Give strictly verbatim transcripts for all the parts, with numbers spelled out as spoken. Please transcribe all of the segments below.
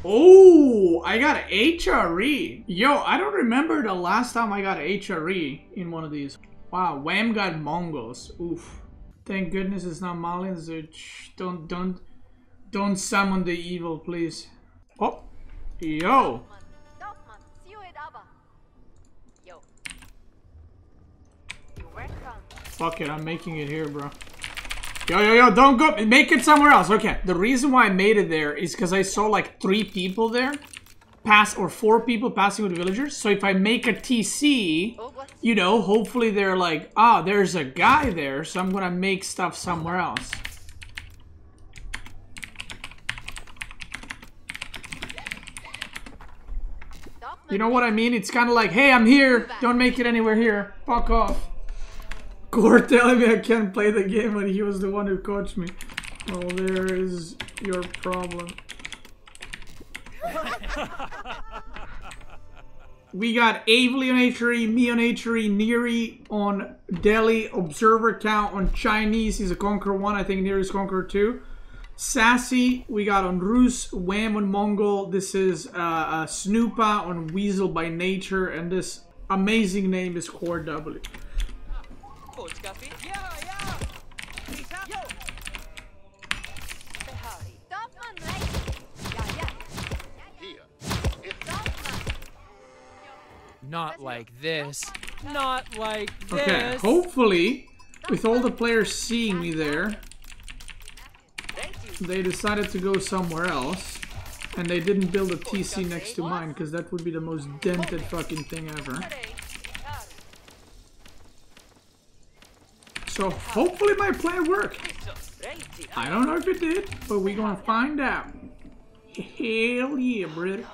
Oh, I got an H R E. Yo, I don't remember the last time I got an H R E in one of these. Wow, Wham got Mongols. Oof. Thank goodness it's not Malians. Don't, don't, don't summon the evil, please. Oh, yo. Fuck it, I'm making it here, bro. Yo, yo, yo, don't go. Make it somewhere else. Okay, the reason why I made it there is because I saw like three people there pass, or four people passing with villagers. So if I make a T C, you know, hopefully they're like, ah, there's a guy there, so I'm gonna make stuff somewhere else. You know what I mean? It's kind of like, hey, I'm here. Don't make it anywhere here. Fuck off. Gore telling me I can't play the game when he was the one who coached me. Oh, there is your problem. We got Avely on H R E, me on H R E, Neri on Delhi, Observer count on Chinese. He's a Conqueror one. I think Neri's Conqueror two. Sassy, we got on Rus, Wham on Mongol. This is uh, uh, Snoopa on Weasel by Nature. And this amazing name is Core W. Not like this. Not like this. Okay, hopefully, with all the players seeing me there, they decided to go somewhere else. And they didn't build a T C next to mine, because that would be the most dented fucking thing ever. So hopefully my plan worked. I don't know if it did, but we're gonna find out. Hell yeah, brother.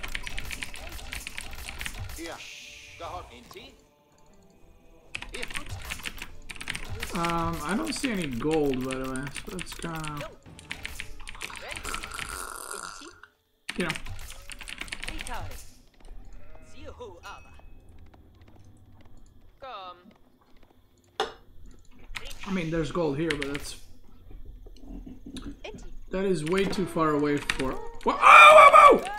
Um, I don't see any gold, by the way, so it's kinda... You know. I mean, there's gold here, but that's... That is way too far away for... Whoa! Oh, whoa, whoa!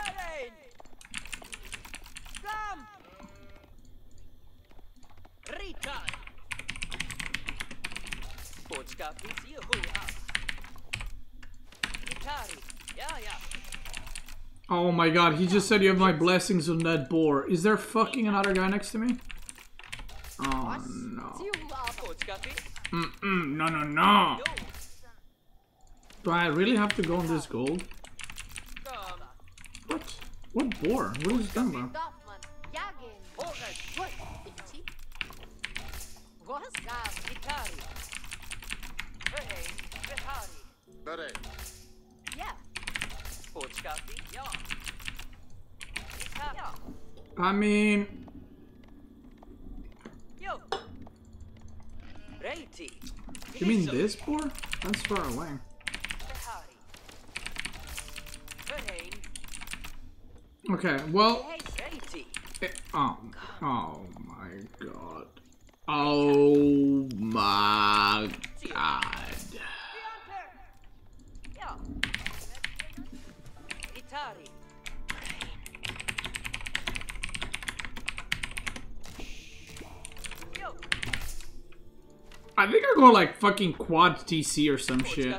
Oh my god, he just said you have my blessings on that boar. Is there fucking another guy next to me? Oh no. Mm-mm, no, no, no. Do I really have to go on this gold? What? What boar? What is he talking about? I mean... You mean this boar? That's far away. Okay, well... It, oh, oh my god. Oh my god. I think I go like fucking quad T C or some shit.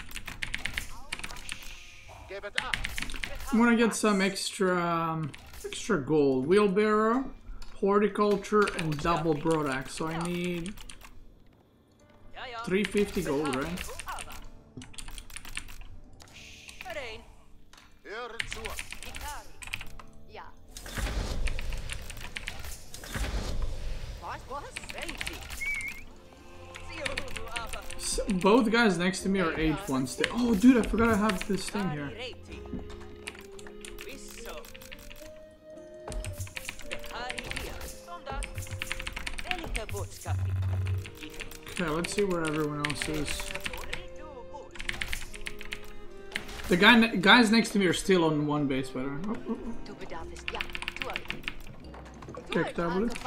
I'm gonna get some extra, um, extra gold. Wheelbarrow, horticulture, and double broadaxe. So I need three fifty gold, right? Both guys next to me are age one still. Oh, dude, I forgot I have this thing here. Okay, let's see where everyone else is. The guy, ne guys next to me are still on one base, by the way. Oh, oh, oh. Okay, double it.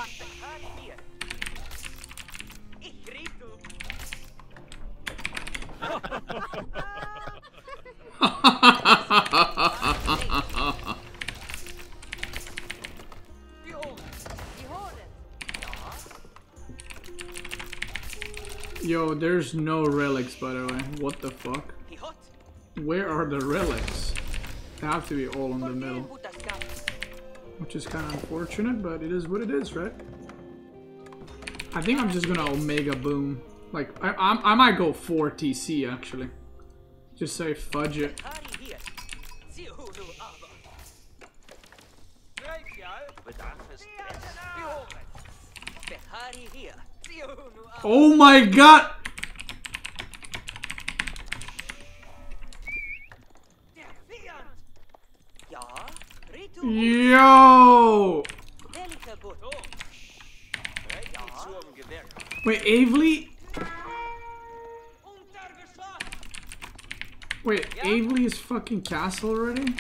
there's no relics, by the way. What the fuck? Where are the relics? They have to be all in the middle. Which is kind of unfortunate, but it is what it is, right? I think I'm just gonna Omega Boom. Like, I, I, I might go four T C, actually. Just say fudge it. Oh my god! Yo! Wait, Avely? Wait, Avely is fucking castle already?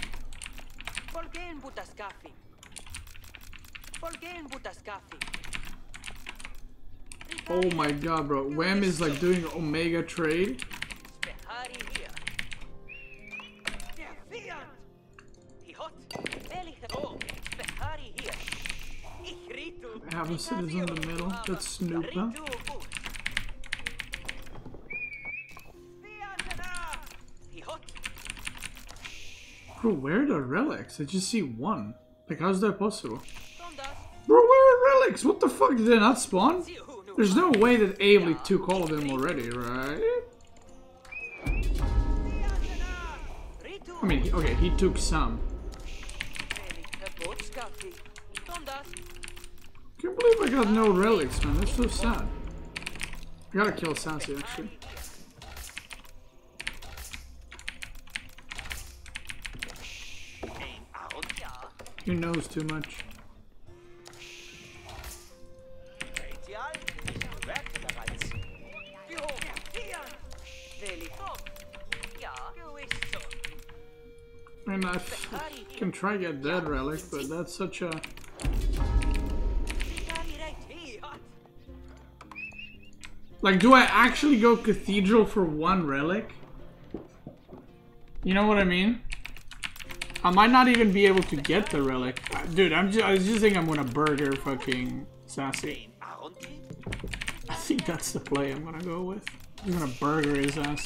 Oh my god, bro. Wham is like doing Omega trade. I have a citizen in the middle. That's Snoop, huh? Bro, where are the relics? I just see one. Like, how's that possible? Bro, where are relics? What the fuck? Did they not spawn? There's no way that Avely took all of them already, right? I mean, okay, he took some. Can't believe I got no relics, man. That's so sad. I gotta kill Sassy, actually. He knows too much. I mean, I can try to get that relic, but that's such a... Like, do I actually go Cathedral for one relic? You know what I mean? I might not even be able to get the relic. Dude, I'm just, I was just thinking I'm gonna burger fucking Sassy. I think that's the play I'm gonna go with. I'm gonna burger his ass.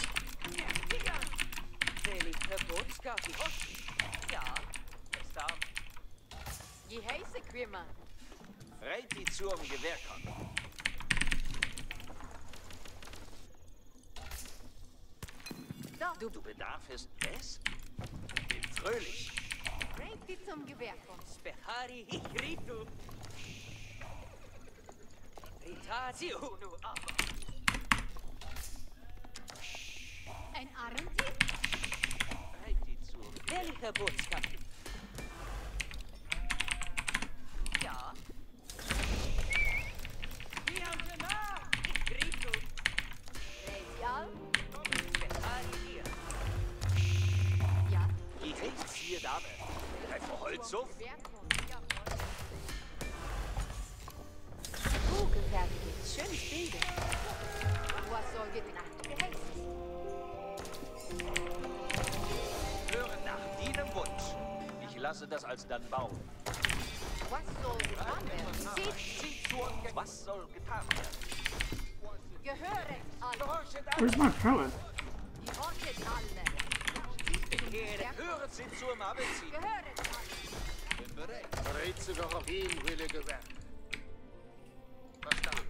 Du bedarfst es? Bin fröhlich. Bringt die zum Gewehr kommen. Spehari Hikritu. Ritatio nu aber. Ein Arenti? Bringt die zu. Welcher Botschaft? Ja. Wie haben sie nach? Hikritu. Reisial? Hier Dame. Treffer Holzhof. Oh, gefertigt. Schönes Bild. Was soll gedacht? Höre nach deinem Wunsch. Ich lasse das als dann bauen. Was soll getan werden? Seht zu und was soll getan werden? Gehöret alle. Where's my pellet? Gehöret alle. Höret sie zum Abendziehen. Bin bereit. Bereit sogar auf ihn, willige Werk. Verstanden.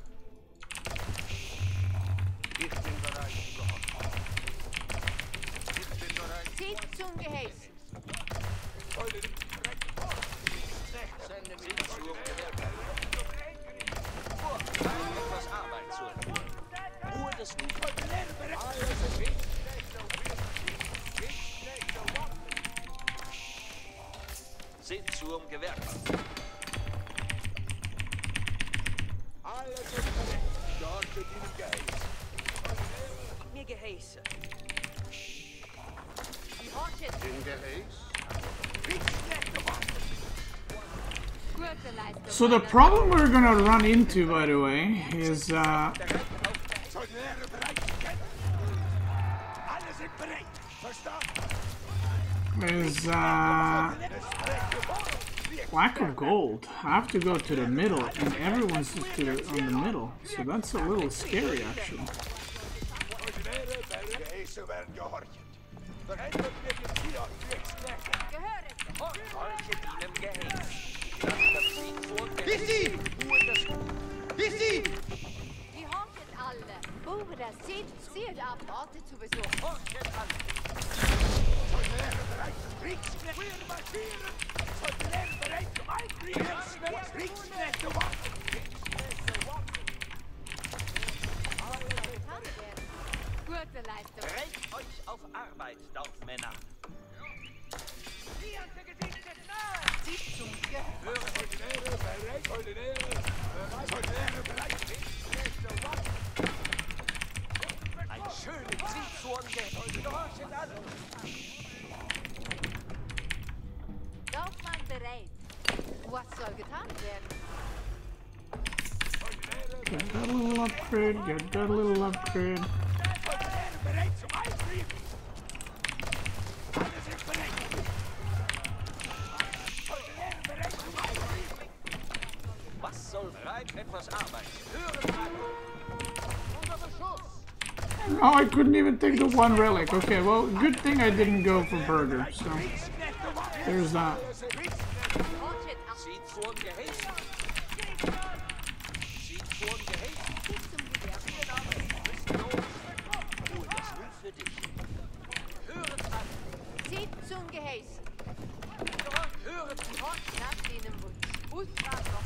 Ich bin bereit zu gehorchen. Ich bin bereit. Zieht zum Geheiß. Sende mich zum Gewerk. Etwas Arbeit zu. Ruhe des Nichts. Alles ist wichtig. Seht zum Gewerk. Alles ist korrekt. Dort wird Ihnen geheißen. Mir geheißen. Die Hortet. Den Geheiß. So the problem we're gonna run into, by the way, is uh is uh lack of gold. I have to go to the middle, and everyone's just to the, on the middle, so that's a little scary, actually. zu werden gehorcht. Verändert wird jetzt hier auf Kriegsknechte. Gehörig. Solche dienen Gehäß. Lasst das Sieg vor Gehäß. Ruhe das Die horchen alle. Bruder, seht, seht ab, Orte zu besuchen. Horchen alle. Sollten Lehrer bereit zum Kriegsknechte. Wir marschieren. Sollten Lehrer bereit zum Eingriff. Kriegsknechte warten. Kriegsknechte warten. Gute Leistung. Recht euch auf Arbeit, Dorfmänner. Sieht zum Gehör. Hören Sie Lehrer bereit. Sollten Lehrer bereit. Sollten Lehrer bereit. Kriegsknechte warten. Ein schönes Lied zu uns. Gehorchen alle. Dorfmann bereit. Was soll getan werden? Get that little upgrade, get that little upgrade. Bereit zum Eingriff! Alle sind bereit! Soldaten bereit zum Eingriff! Was soll bereit etwas Arbeit? Hören alle! Unter Beschuss! Oh, I couldn't even take the one relic. Okay, well, good thing I didn't go for burger, so there's that. Horchen ab. Sieht vor Gehäß! Sieht vor Gehäß! Sieht zum Gewehr. Ruhe, das will für dich. Hören alle! Sieht zum Gehäß. Hören Die horchen nach deinem Wunsch. Ultra noch.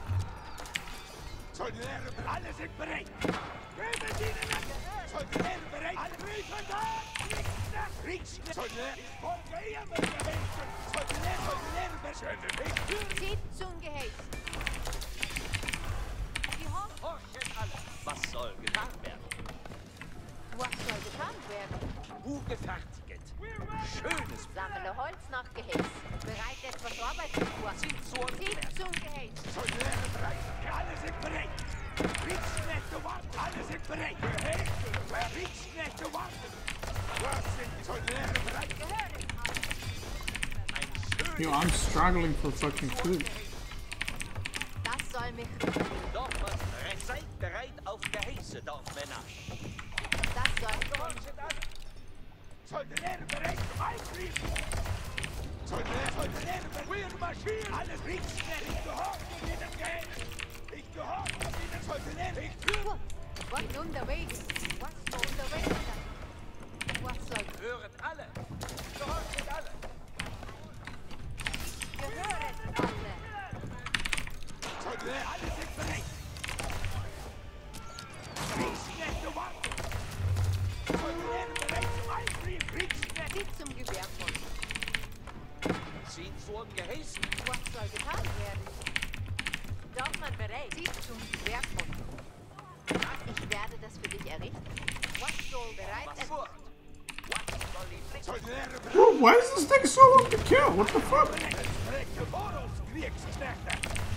Soldaten, alle sind bereit! Geben Sie den Nacken! Soldaten bereit! Alle Briefe da! Kriegsknecht! Kriegsknecht! Soldaten, ich folge ihr mit der Hilfe! Soldaten, Soldaten, beschwenden! Sieht zum Gehäß. Die horchen. Horchen alle! Was soll getan werden? Was soll getan werden? Ugefertigt! Schönes Sammle Holz nach Gehäß. Bereit etwas Arbeit zu tun. Sieht zu uns Sieht zum Gehäß. Soldaten bereit! Alle sind bereit! Kriegsknechte warten! Alle sind bereit! Gehilfe! Kriegsknechte warten! Was sind die Soldaten bereit? Gehörig. Ein schönes Yo, I'm struggling for fucking food. Das soll mich. Dorfmann! Seid bereit auf Gehäße, Dorfmänner! Das soll mich. Gehorchen alle! Soldaten bereit zum Eingriff! Soldaten, Soldaten, wir marschieren! Alle Kriegsknechte! Ich gehorche jedem Gehäß! Ich gehorche jedem Soldaten! Ich führe! Was unterwegs? Was unterwegs? Was soll Hören alle! Gehorchen alle! gehörig alle? Soldaten, alle sind bereit! Kriegsknechte warten! Soldaten bereit zum Eingriff! Kriegsknechte! Sieht zum Gewehr von. Zieht vor dem Gehäß! Was soll getan werden? Dorfmann bereit. Sieht zum Gewehr von. Ich werde das für dich errichten. Was soll bereit Was sein? fort! Was soll die Pflicht? Soldaten bereit! Whoa, why is this thing so long to kill? What the fuck? Strecke vor uns, Kriegsknechte!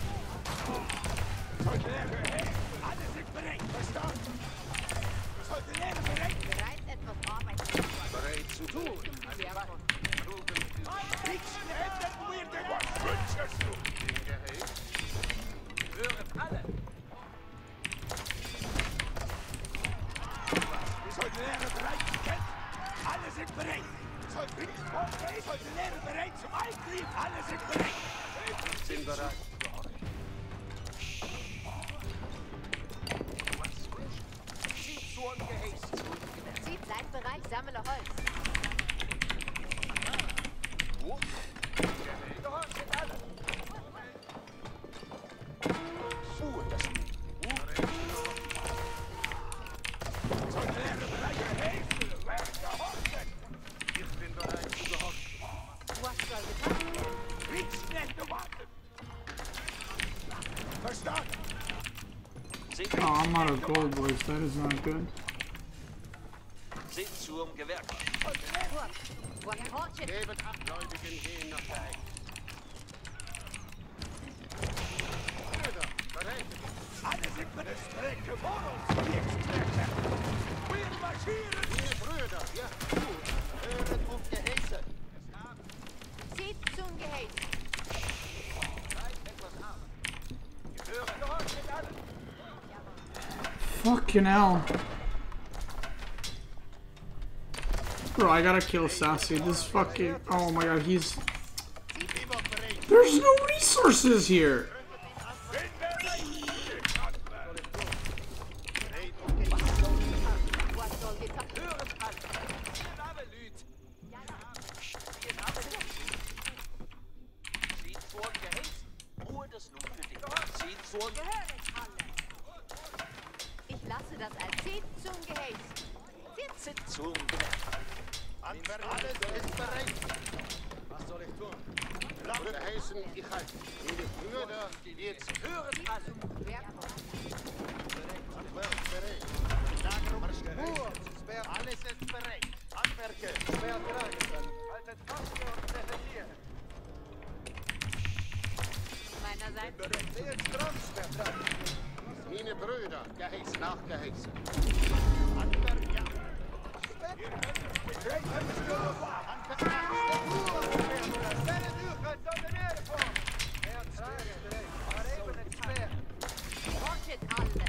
Soldaten, alle sind bereit! Verstanden? Soldaten bereit! Bereit etwas Arbeit zu tun. Bereit zu tun! Zum Gewehr von. Kriegsknechte, wir den was wünschst du? Den Gehäß? Hören alle! Soldaten bereit! Alle sind bereit! Soldaten bereit zum Eingriff! Alle sind bereit! Sind bereit! Zieht zu einem Gehäß! Sieht, seid bereit, sammle Holz. Wo? Gehorchen alle! Ruhe, das Soldaten bereit! Gehäße! Wer gehorchen? Ich bin bereit zu gehorchen! Was soll getan werden? Kriegsknechte warten! Verstanden! Oh, I'm out of gold, boys. That is not good. Sind zum Gewerk! Was horchen? Geben ab, Gläubigen gehen nach der Ecke. Brüder, bereit! Alle sind mit der Strecke vor uns, Kriegsknechte! Wir marschieren! Wir Brüder, ja, gut! Hören auf Gehäße! Sieht zum Gehäß. Seid etwas ab! Hören, gehorchen alle! Fucking hell. Bro, I gotta kill Sassy. This fucking... Oh my god, he's... There's no resources here! Ich lasse das als Seed zum Gehäß. Sitzung. Antwerpen, alles ist bereit. Was soll ich tun? Geheißen, ich halte. Meine Brüder, die jetzt Hören alle. Antwerpen bereit. Lagerung Spur. Alles ist bereit. Handwerke. Schwer bereit. Haltet fast und defendiert. Meinerseits. Seht Stromsperr. Meine Brüder, geheißen, nachgeheißen. Handwerk, ja. Fortschritt alle.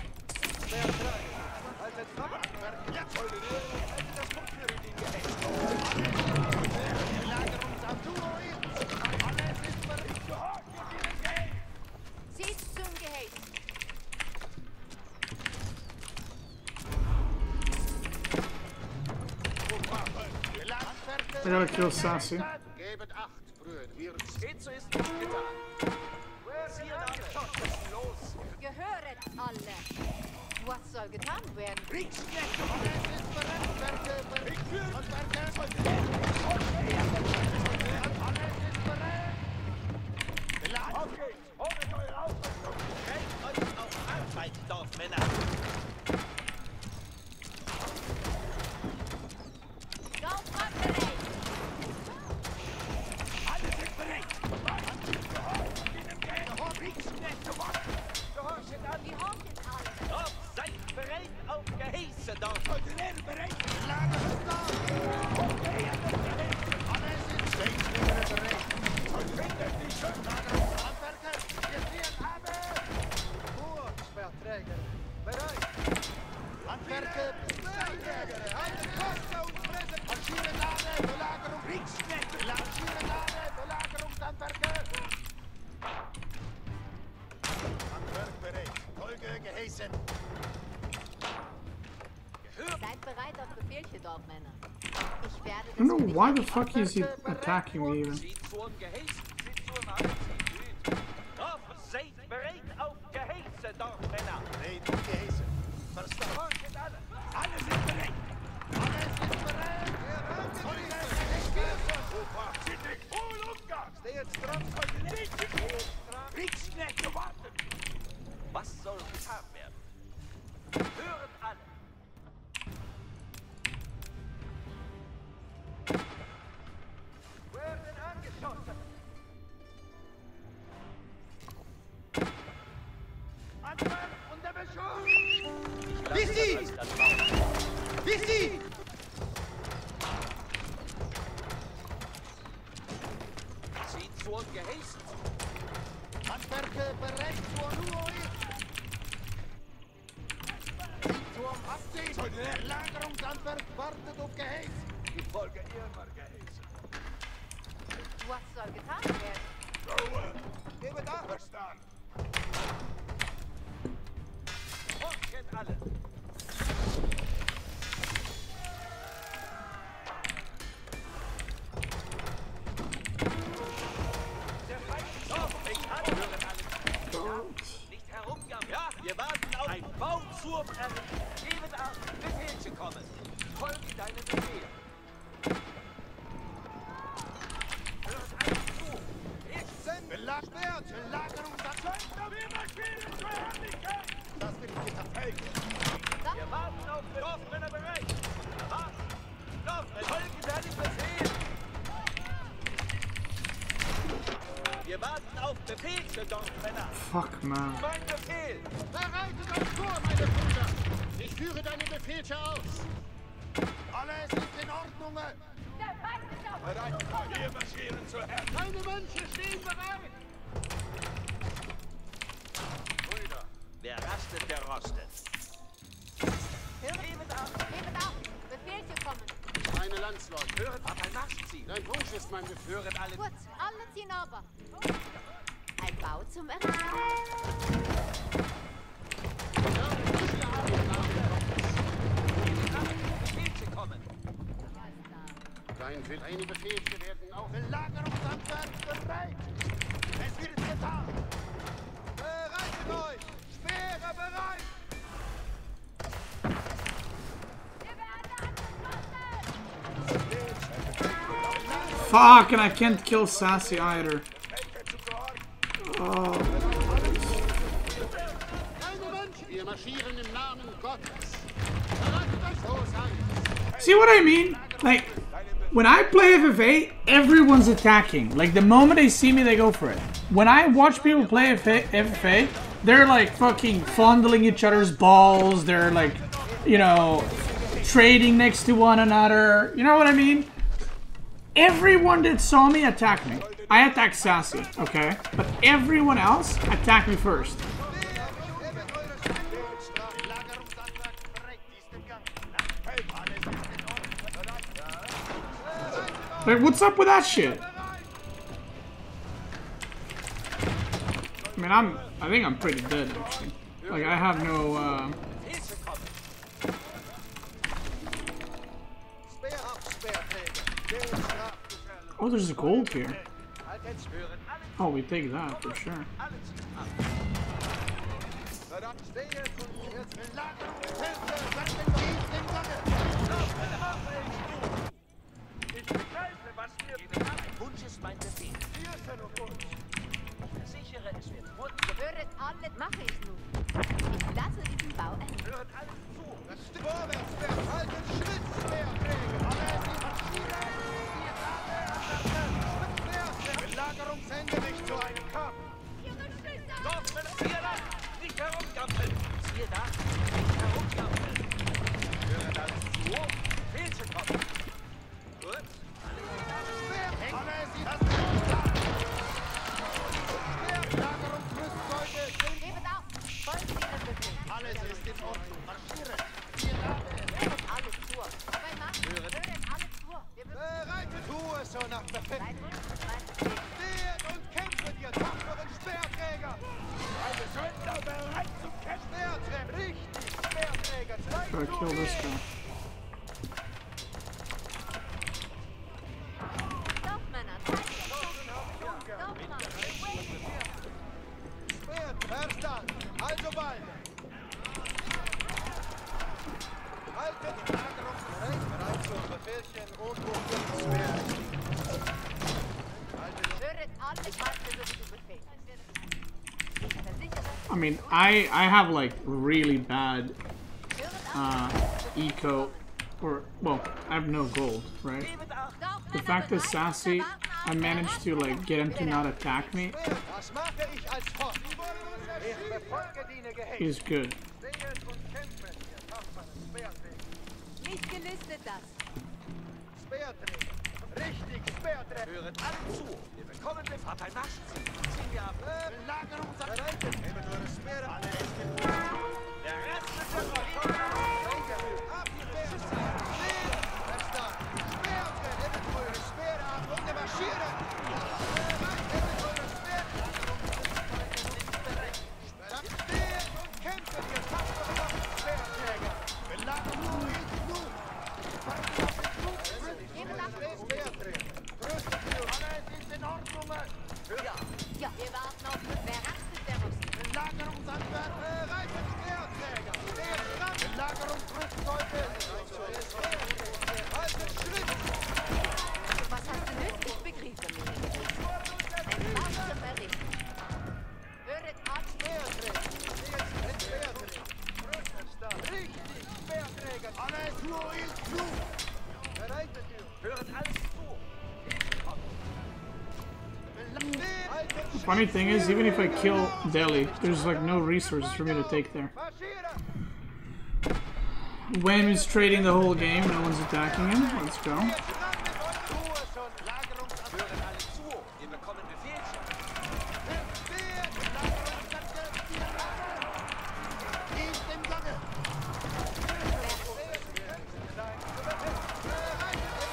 Seed zum Gehäß. I gotta kill Sassy. Gebet acht, Brüder. Wir Geht so ist nicht getan. Siehe alle. Los. Gehöret alle. Was soll getan werden? Okay, holt eure Ausrüstung. Stellt euch auf Arbeit, Dorfmänner. Laufmann bereit. Alle sind bereit. Gehorchet an. Die Horchen alle. Doch, seid bereit auf Geheiße, Dorf. Bereit. Lager ist da. Okay, alles ist bereit. Findet die Schönlager. Handwerker, wir stehen habe. Kurzverträger, bereit. Handwerker, Bereit. Haltet fast und fressen. Marschieren alle, Belagerung. Kriegsknechte. Marschieren alle, Belagerungshandwerker. Handwerk bereit. Folge geheißen. Seid bereit auf Befehlchen, Dorfmänner. Ich werde I das don't know für dich why the fuck is he attacking me even. Sieht zum Geheiß. Sieht zum Arbeit. Doch, seid bereit auf Geheiße, Dorfmänner. Bereit und geheißen. Verstanden. Gehorchet alle. Alle sind bereit. Alles ist bereit. Folge geheißen. Voll Umgang. Steht stramm. Kriegsknechte warten. Was soll getan werden? Hören alle. Werden angeschossen. Antwerp unter Beschuss. Wie sie! Wie sie! Sieht zum Geheißen. Handwerker bereit zur Ruhe. Zum Abziehen. Lagerungshandwerk wartet auf Geheiß. Ich folge immer Geheißen. Was soll getan werden? Ruhe. Gebe da. Verstanden. Horchet alle. Der Feind ist auf. Ich kann hören alle. Nicht herumgammeln. Ja, wir warten auf ein Bauzurm. Gebet ab. Befehlchen kommen. Folge deinen Befehl. Hört alle zu. Ich Sind belagert. Lagerungshandwerk. Wir marschieren zur Herrlichkeit. Das will ich getan. Wir warten auf den Dorfmänner bereit. Was? Dorfmänner, folgen deinen Befehl. Wir warten auf Befehl für Dorfmänner. Fuck, man. Mein Befehl. Bereitet euch vor, meine Brüder. Ich führe deine Befehle aus. Alles ist in Ordnung. Der Feind ist auf Bereit. Wir marschieren zur Herrlichkeit. Meine Menschen stehen bereit. Brüder, wer rastet, der rostet. Hören. Gebet ab. Gebet ab. Befehlchen kommen. Meine Landsleute, höret ab ein Marschziel. Dein Wunsch ist mein Befehl. Höret alle. Gut, alle ziehen aber. Ein Bau zum Errichten. Dein Befehl, eine Befehl, wir werden auf Belagerungsanwärts bereit. Es wird getan. Bereitet euch! Speere bereit! Fuck, and I can't kill Sassy either. Oh. Wir marschieren im Namen Gottes. Bereitet euch so sein. See what I mean? Like, when I play F F A, everyone's attacking. Like, the moment they see me, they go for it. When I watch people play F F A, they're like fucking fondling each other's balls. They're like, you know, trading next to one another. You know what I mean? Everyone that saw me attacked me. I attacked Sassy, okay? But everyone else attacked me first. Like, what's up with that shit? I mean, I'm, I think I'm pretty dead, actually. Like, I have no, uh... Oh, there's gold here. Oh, we take that, for sure. Wunsch ist mein Befehl. Versichere, es wird Wund. Höret alle, mache ich nun. Ich lasse diesen Bau enden. Höret alles zu. Vorwärts, haltet Schritt, Speerträger! Alle die Maschinen! Belagerungsende nicht zu einem Kampf! Doch, wenn es hier da, nicht herumgampeln. Siehe da, nicht herumgampeln. Höret alles zu. Pilze kommen. Gut. Gebt auf, folgt Ihrem Befehl. Alles ist in Ordnung. Marschieren! Höret alle zu. Aber macht, höret alle zu. Wir müssen Bereitet! Tu es schon nach Befehl! dein Wunsch ist mein Befehl. Steht und kämpft, ihr tapferen Speerträger! Eine Söldner bereit zum Kämpfen! Speerträger! Richtig! Speerträger! Zwei Try to kill this guy. Doch, Männer, zeigt es. Doch, Mann. Verstand! Also bald! Haltet Lagerung bereit, bereit zum Befehlchen und Speer! Höret alle, ich warte so zu Befehl. Versichere, I mean, I, I have, like, really bad, höret uh, eco, or, well, I have no gold, right? Gebet acht. Doch, The Männer, fact that bereit, Sassy, verwarten I alle. managed to, like, get him to not attack me, Was mache ich als Fort? Ich befolge die Gehege! is good. Steht und kämpfen, ihr tapferen Speerträger! Nicht gelistet das. Speerträger! Richtig, Speerträger! Höret alle zu. Wir bekommen Befehl. Ab ein Marschziel. Ziehen wir ab. Belagerungsanwärts! Bereitet! Nehmt eure Speere! Alle ist in Ordnung! Der Rest ist für euch. Ab, Speer! Verstand! Speerträger! Nehmt eure Speere ab und marschieren! Bereit! Nehmt eure Speere! Steht und kämpft, ihr tapferen Speerträger! Belagerung ist nun! Gebt auf. Speerträger! Rüstet für alles ist in Ordnung! Ja, wir warten auf den Verrast der Russen. Belagerungsanwärter! Bereitet Speerträger! Steht dran! Belagerungsrüstzeug! Haltet Schritt! Was hast du nützlich begriffen? Ein Bau zum Errichten. Höret alle. Speerträger! Steht mit Speerträger! Rüstenstab! Richtig! Speerträger! Alles nur ist zu! Bereitet ihr! Höret alles zu. The funny thing is, even if I kill Delhi, there's, like, no resources for me to take there. Marschieren! Wham is trading the whole game, no one's attacking him. Let's go. Tu es schon! Lagerungsanwärter! Höret alle zu. Wir bekommen Befehlchen. Ist im Gange!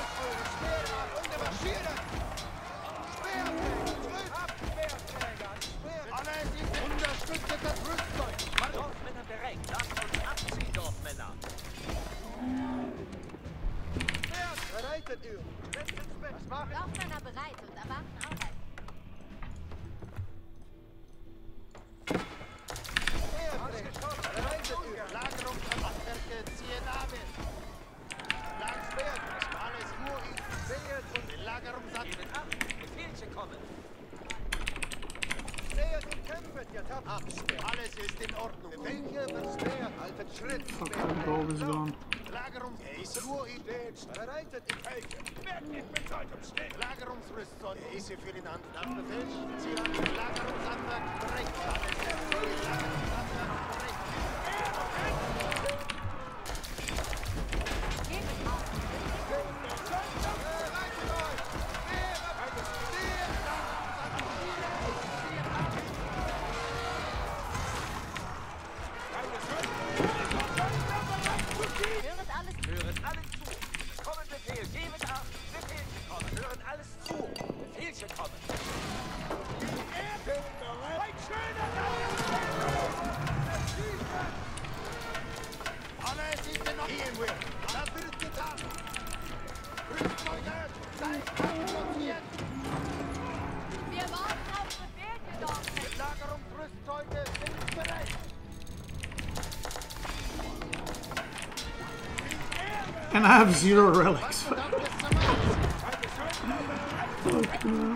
bereit und erwarten Arbeit. Lagerungsabwerke ziehen Namen. Langsberg, alles nur ich sehe und Belagerungsabwerke. Geben ab, Befehlchen kommen. Steht und kämpft, ihr Tab. Absperr. Alles ist in Ordnung. Welche versperrt, haltet Schritt. Fuck, the gold is gone. Lagerung, ist nur ich steht. Bereitet die Felge. Merkt nicht mit Zeitung stehen. Lagerungsrüstung. Ist sie für den Hand nach Befehl? Sie haben Lagerungsantrag direkt. Alles ist für Lagerungsantrag direkt. Hören alle zu. Kommen Befehl, geben ab. Befehlchen kommen. Hören alles zu. Befehlchen kommen. Alles ist in Ordnung. Das wird getan. Rüstzeuge, seid abschlottiert. Wir warten auf Befehl, jedoch. Belagerungsrüstzeuge sind bereit. And I have zero relics. Fuck no.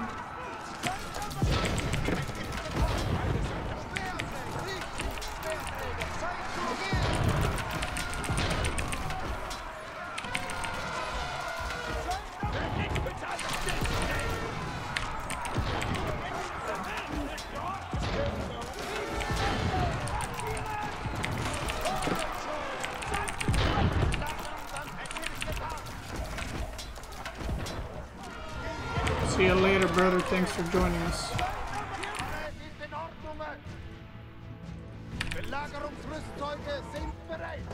See you later, brother. Thanks for joining us. Alles ist in Ordnung. Belagerungsrüstzeuge sind bereit.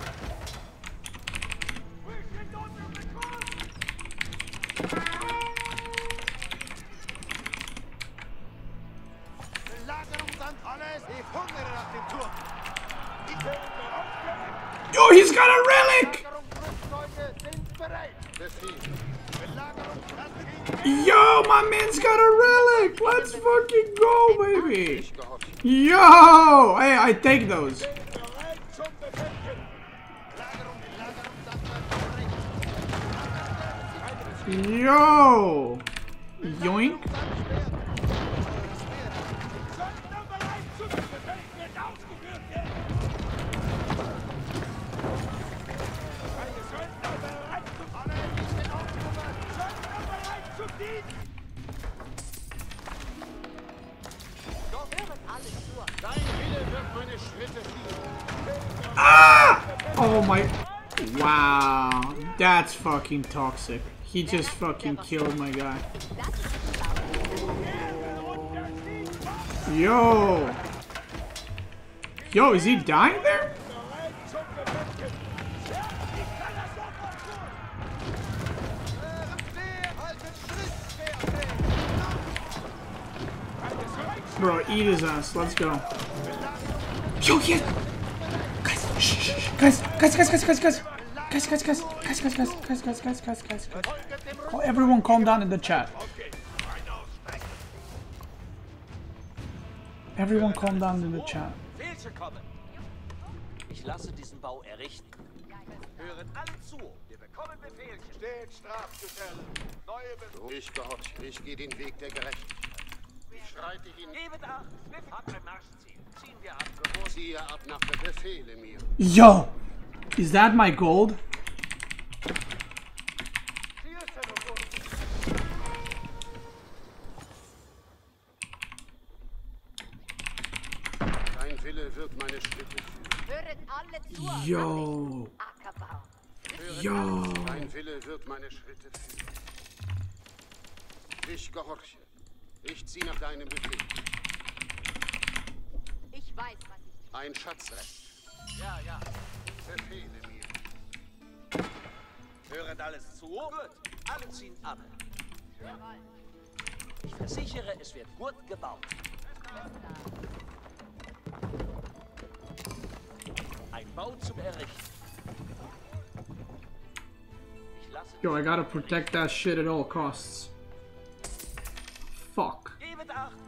Belagerungsamt, alles. Ich hungere nach dem Turm. Yo, he's got a relic! Belagerungsrüstzeuge sind bereit. Befehl. Belagerungsrüstzeuge. Yo, my man's got a relic! Let's fucking go, baby! Yo! Hey, I take those. Yo! Yoink. Ah! Oh my. Wow. That's fucking toxic. He just fucking killed my guy. Yo. Yo, is he dying there? Bro, eat his ass. Let's go. Yo, yeah. Guys, shh, shh, shh. Guys, guys, guys, guys, guys, guys. Guys, guys, guys, guys, guys, guys, guys, guys, guys, guys, guys, guys. Oh, everyone calm down in the chat. Everyone calm down in the chat. Befehlchen kommen. Ich lasse diesen Bau errichten. Hören alle zu. Wir bekommen Befehlchen. Steht Strafgesell. Neue Befehl. Ich gehorche. Ich gehe den Weg der Gerechtigkeit. Ich schreite hin. Geben ab. Befehl. Hab ein Marschziel. Ziehen wir ab. Ziehe ab nach der Befehle mir. Yo, is that my gold? Dein Wille wird meine Schritte führen. Höret alle zu. Yo. Ackerbau. Yo. Dein Wille wird meine Schritte führen. Ich gehorche. Ich ziehe nach deinem Befehl. Ich weiß, was ich tue. Ein Schatzrest. Ja, ja. Befehle mir. Hören alles zu. Gut. Alle ziehen ab. Jawohl. Ich versichere, es wird gut gebaut. Ein Bau zum Errichten. Ich lasse Yo, I gotta protect that shit at all costs.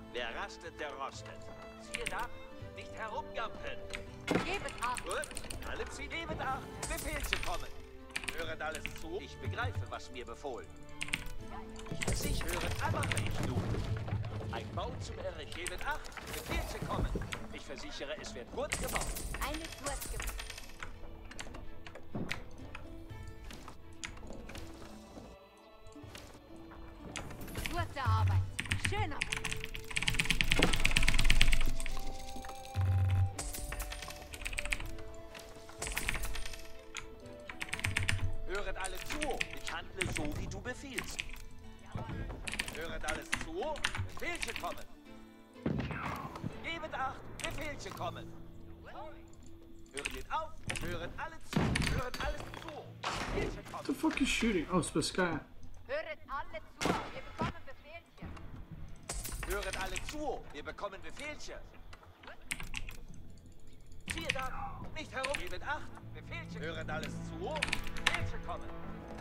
Wer rastet, der rostet. Zieht ab, nicht herumgampeln. Gebet acht. Gut, alle ziehen eben acht. Befehl zu kommen. Höret alles zu. Ich begreife, was mir befohlen. Ich versichere, aber ich nun. Ein Bau zum Erricht. Gebet acht. Befehl zu kommen. Ich versichere, es wird gut gebaut. Eine Tour gemacht. Gute Arbeit. Schön Arbeit. Höret alle zu. Ich handle so, wie du befiehlst. Höret alles zu. Befehl zu kommen. Gebet acht. Befehl zu kommen. Hören nicht auf. Hören alle zu. Hören alles zu. Befehl zu kommen. What the fuck is shooting? Oh, Spaskaya. Höret alle zu. Wir bekommen Befehlchen. Höret alle zu. Wir bekommen Befehlchen. Zieht ab. Nicht herum. Gebet acht. Befehlchen. Höret alles zu. Befehlchen kommen.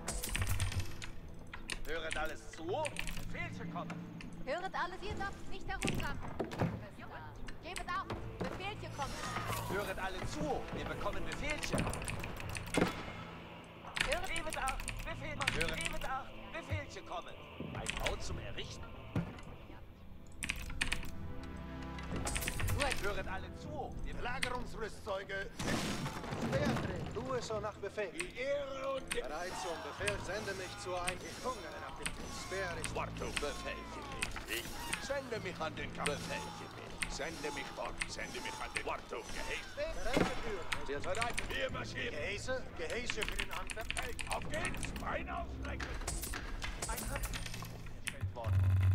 Höret alles zu. Befehlchen kommen. Höret alles ihr ab. Nicht herumgampeln. Gebet auf. Befehlchen kommen. Höret alle zu. Wir bekommen Befehlchen. Höret Gebet acht. Befehl. Höret. Gebet acht. Befehlchen kommen. Ein Bau zum Errichten. gut. Höret alle zu. Wir Belagerungsrüstzeuge. Beatrice, tue so nach Befehl. Die Ehre und die... Bereit zum Befehl, sende mich zu ein. Ich hungere nach dem Sperrig. Warto, Befehlchen mich. Ich sende mich an den Kampf. Befehlchen mich. Sende mich fort. Sende mich an den Warto. Gehäse. Bereit für. Wir bereit. Wir marschieren. Gehäse, Gehäse für den Anfang. Auf geht's. Bein ausstrecken. Ein Hand. Gestellt worden.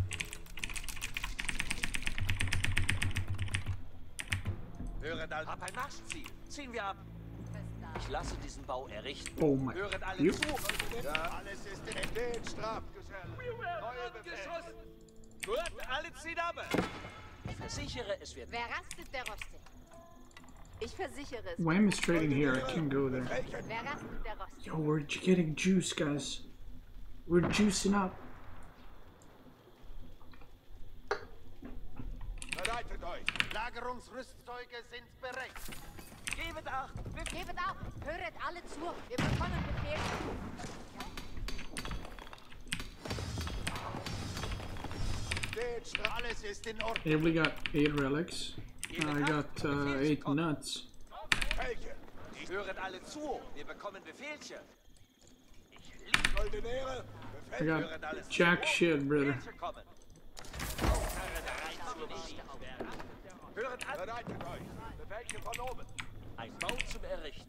Höret alle. Ab ein Marschziel. Ziehen wir ab. Ich lasse diesen Bau errichten. Oh mein Höret alle Yep. zu. Ja, alles ist in den Strafgesellen. Neue Befehl. Gut, alle ziehen ab. Ich versichere, es wird... Wer rastet, der rostet. Ich versichere es. Wham is trading here. I can't go there. Wer rastet, der rostet. Yo, we're j- getting juice, guys. We're juicing up. Bereitet euch. Lagerungsrüstzeuge sind bereit. Gebet acht. Gebet auf. Höret alle zu. Wir bekommen Befehl. Den Stra- Alles ist in Ordnung. Hey, we got eight relics. I got uh, eight nuts. Befehlchen. Höret alle zu. Wir bekommen Befehlchen. Ich liebe Goldene I got jack shit, brother. Höret alle. Bereitet euch. Befehlchen von oben. Ein Bau zum Errichten.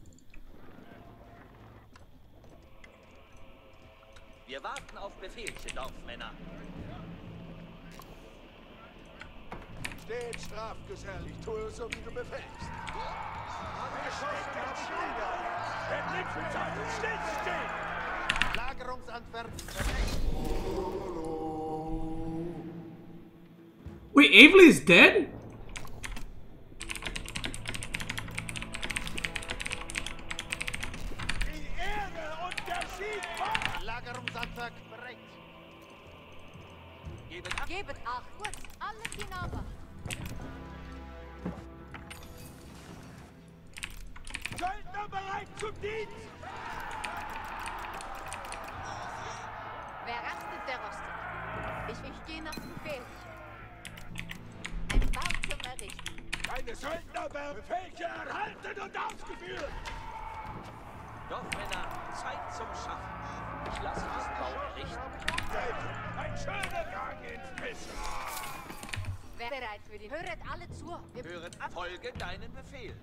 Wir warten auf Befehlchen, Dorfmänner. Steht Strafgesell, ich tue so, wie du befehlst. Angeschossen auf Schläger. Der Blick für Zeit und still stehen. Lagerungsanfertigung bereit. Wait, Avery is dead? Die Ehre und der Sieg. Lagerungsantrag bereit. Gebet ab. Gebet acht. Gut. Alles hinüber. Söldner bereit zum Dienst. Wer rastet, der rostet. Ich, ich gehe nach Befehl. Ein Bau zum Errichten. Meine Söldner Befehlchen erhalten und ausgeführt. Dorfmänner, Zeit zum Schaffen. Ich lasse diesen Bau errichten. Ein schöner Gang ins Messer. Wer bereit für die... Höret alle zu. Wir Hören ab. Folge deinen Befehl.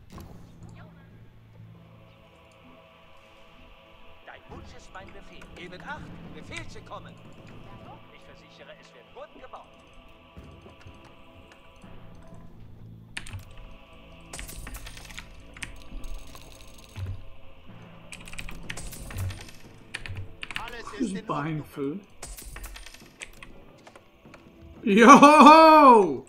Dein Wunsch ist mein Befehl. Gebet acht. Befehlchen kommen. Ich versichere, es wird gut gebaut. Alles ist Who's in buying Ordnung. food? Yo!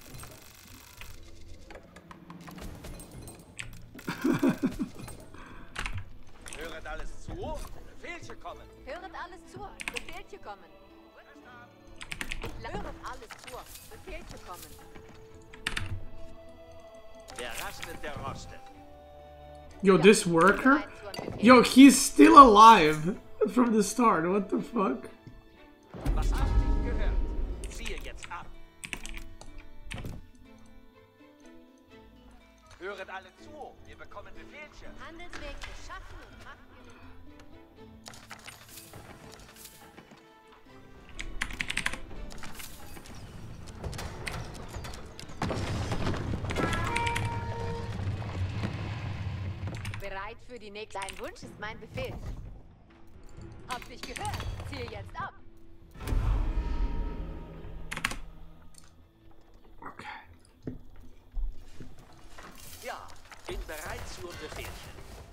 Höret alles zu. Befehlchen kommen. höret alles zu. Befehlchen kommen. Ich la- höret alles zu. Befehl zu kommen. Wer rastet, der rostet. Yo, this worker? Yo, he's still alive from the start. What the fuck? Was hast du gehört? Ziehe jetzt ab. Höret alle zu. Wir bekommen Befehlchen. Handelsweg geschaffen und Macht. Bereit für die nächste. Dein Wunsch ist mein Befehl. Hab dich gehört. Ziehe jetzt ab. Okay. Ja, bin bereit zu Befehlchen.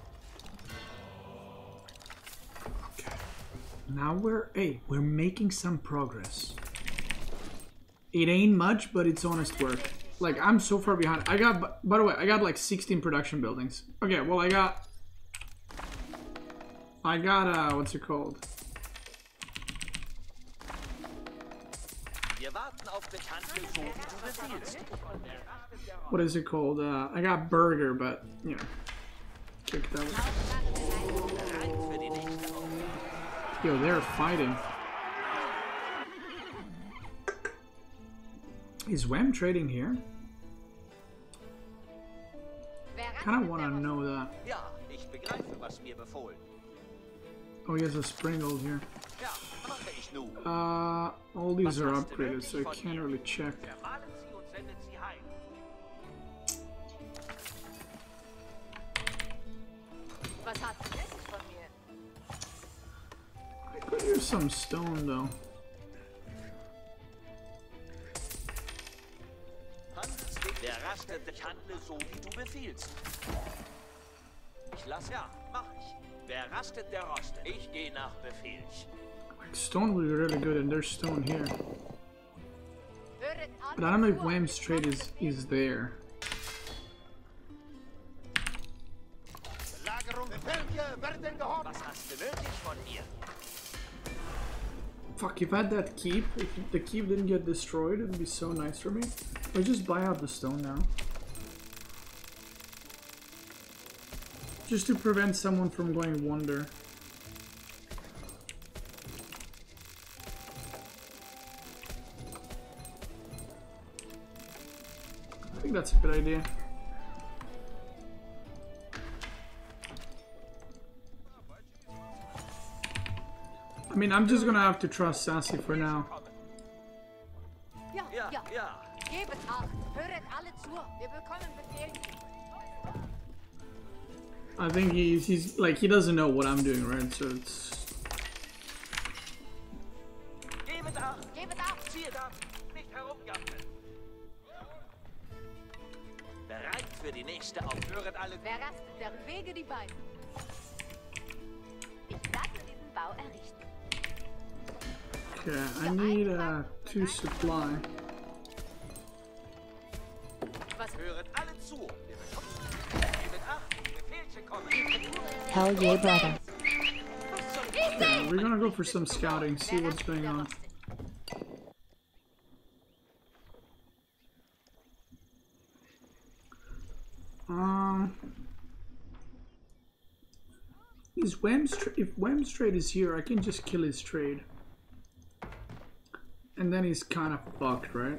Okay. Now we're hey, we're making some progress. It ain't much, but it's honest work. Like, I'm so far behind. I got, by the way, I got like sixteen production buildings. Okay, well, I got, I got, uh, what's it called? Wir warten auf dich, Handel, so wie du befiehlst. What is it called? Uh, I got burger, but, you know, kick that one. Bereit für die nächste Aufgabe. Yo, they're fighting. Is Wham trading here? Kind of want to know that. Ja, ich begreife, was mir befohlen. Oh, he has a spring gold here. Ja, mache ich nun. Uh, all these are upgraded, so I can't really check. Ermahnen Sie und senden Sie heim. Was hast du jetzt von mir? I could use some stone though. Handelsweg, der rastet, ich handle so, wie du befiehlst. Ich lass ja, mach ich. Wer rastet, der rostet. Ich gehe nach Befehl. Like, stone would be really good, and there's stone here. Höret alle But I don't know if zu. Wham's trade is is there. Belagerung. Befehlchen werden gehorcht. Was hast du nötig von mir? Fuck, if I had that keep, if the keep didn't get destroyed, it'd be so nice for me. I just buy out the stone now. Just to prevent someone from going wonder. I think that's a good idea. I mean, I'm just gonna have to trust Sassy for now. Ja, Ja, ja. ja. Gebet Acht. Höret alle zu. Wir bekommen Befehl. I think he's, he's like, he doesn't know what I'm doing, right? So it's... Gebet acht. Gebet Acht. Zieht ab. Nicht herumgaffen. Bereit für die nächste Aufhöret alle. Wer rastet, der Wege die Beine. Ich lasse diesen Bau errichten. Okay, I need uh, two supply. Was Höret alle zu. Wir bekommen. Gebet acht. Befehlchen kommen. Hell yeah, brother. Okay, we're gonna go for some scouting, see what's going on. Um, is Wham's tra if Wham's trade is here, I can just kill his trade, and then he's kind of fucked, right?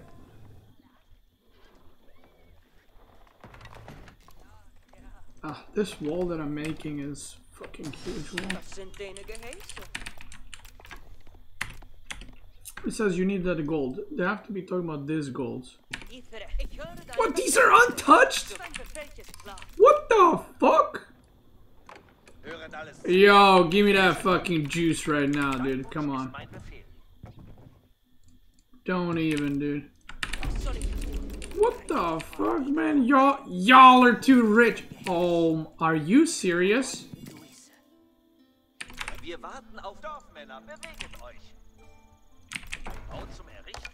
Ah, this wall that I'm making is fucking huge wall. Das sind deine Geheiße. It says you need that gold. They have to be talking about this gold. Ich höre deine What? These are untouched? Befehlchen klar. What the fuck? Höret alles. Yo, give me that fucking juice right now, dude. Come on. Mein Befehl. Don't even, dude. Was soll ich tun? What the fuck, man? Y'all, y'all are too rich. Oh, are you serious? Wir warten auf Dorfmänner. Beweget euch. Bau zum Errichten.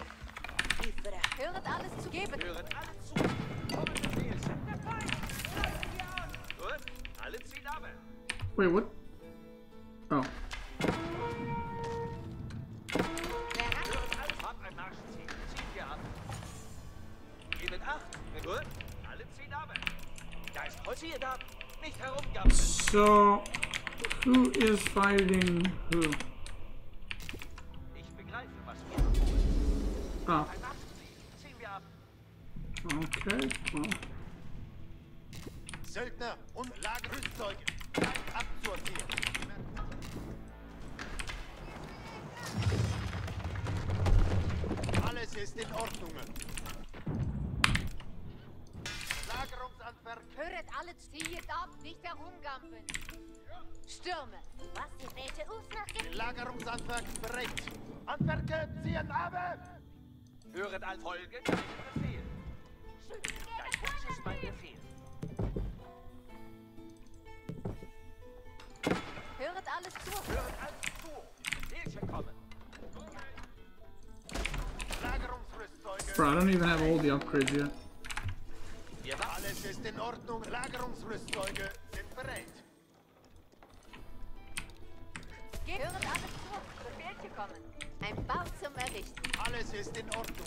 Höret alles zu. Gebet. Höret alle zu. Kommen Befehlchen. Der Feind. Greifen wir an. Gut. Alle ziehen ab. Wait, what? Oh. Höret alles. Habt ein Marschziel. Zieht ihr ab. Zieht ab! Nicht herumgammeln! So, who is fighting who? Ich begreife, was wir befohlen. Ah, Ein Waffenziel. Ziehen wir ab. okay. Well, Söldner und Lagerrüstzeuge. Zeit absortieren. Alles ist in Ordnung. Lagerungshandwerk. Höret alle, zieht ab, nicht herumgampeln. Stürme. Was die Räte aufmachen? Lagerungshandwerk bereit. Handwerker ziehen ab. Höret all Folge deinen Befehl. Dein Wunsch ist mein Befehl. Höret alles zu. Höret alles zu. Befehlchen kommen. Lagerungsrüstzeuge. bro, I don't even have all the upgrades yet. Wir warten. Alles ist in Ordnung. Lagerungsrüstzeuge sind bereit. Geht. Höret alles zu. Befehlchen kommen. Ein Bau zum Errichten. Alles ist in Ordnung.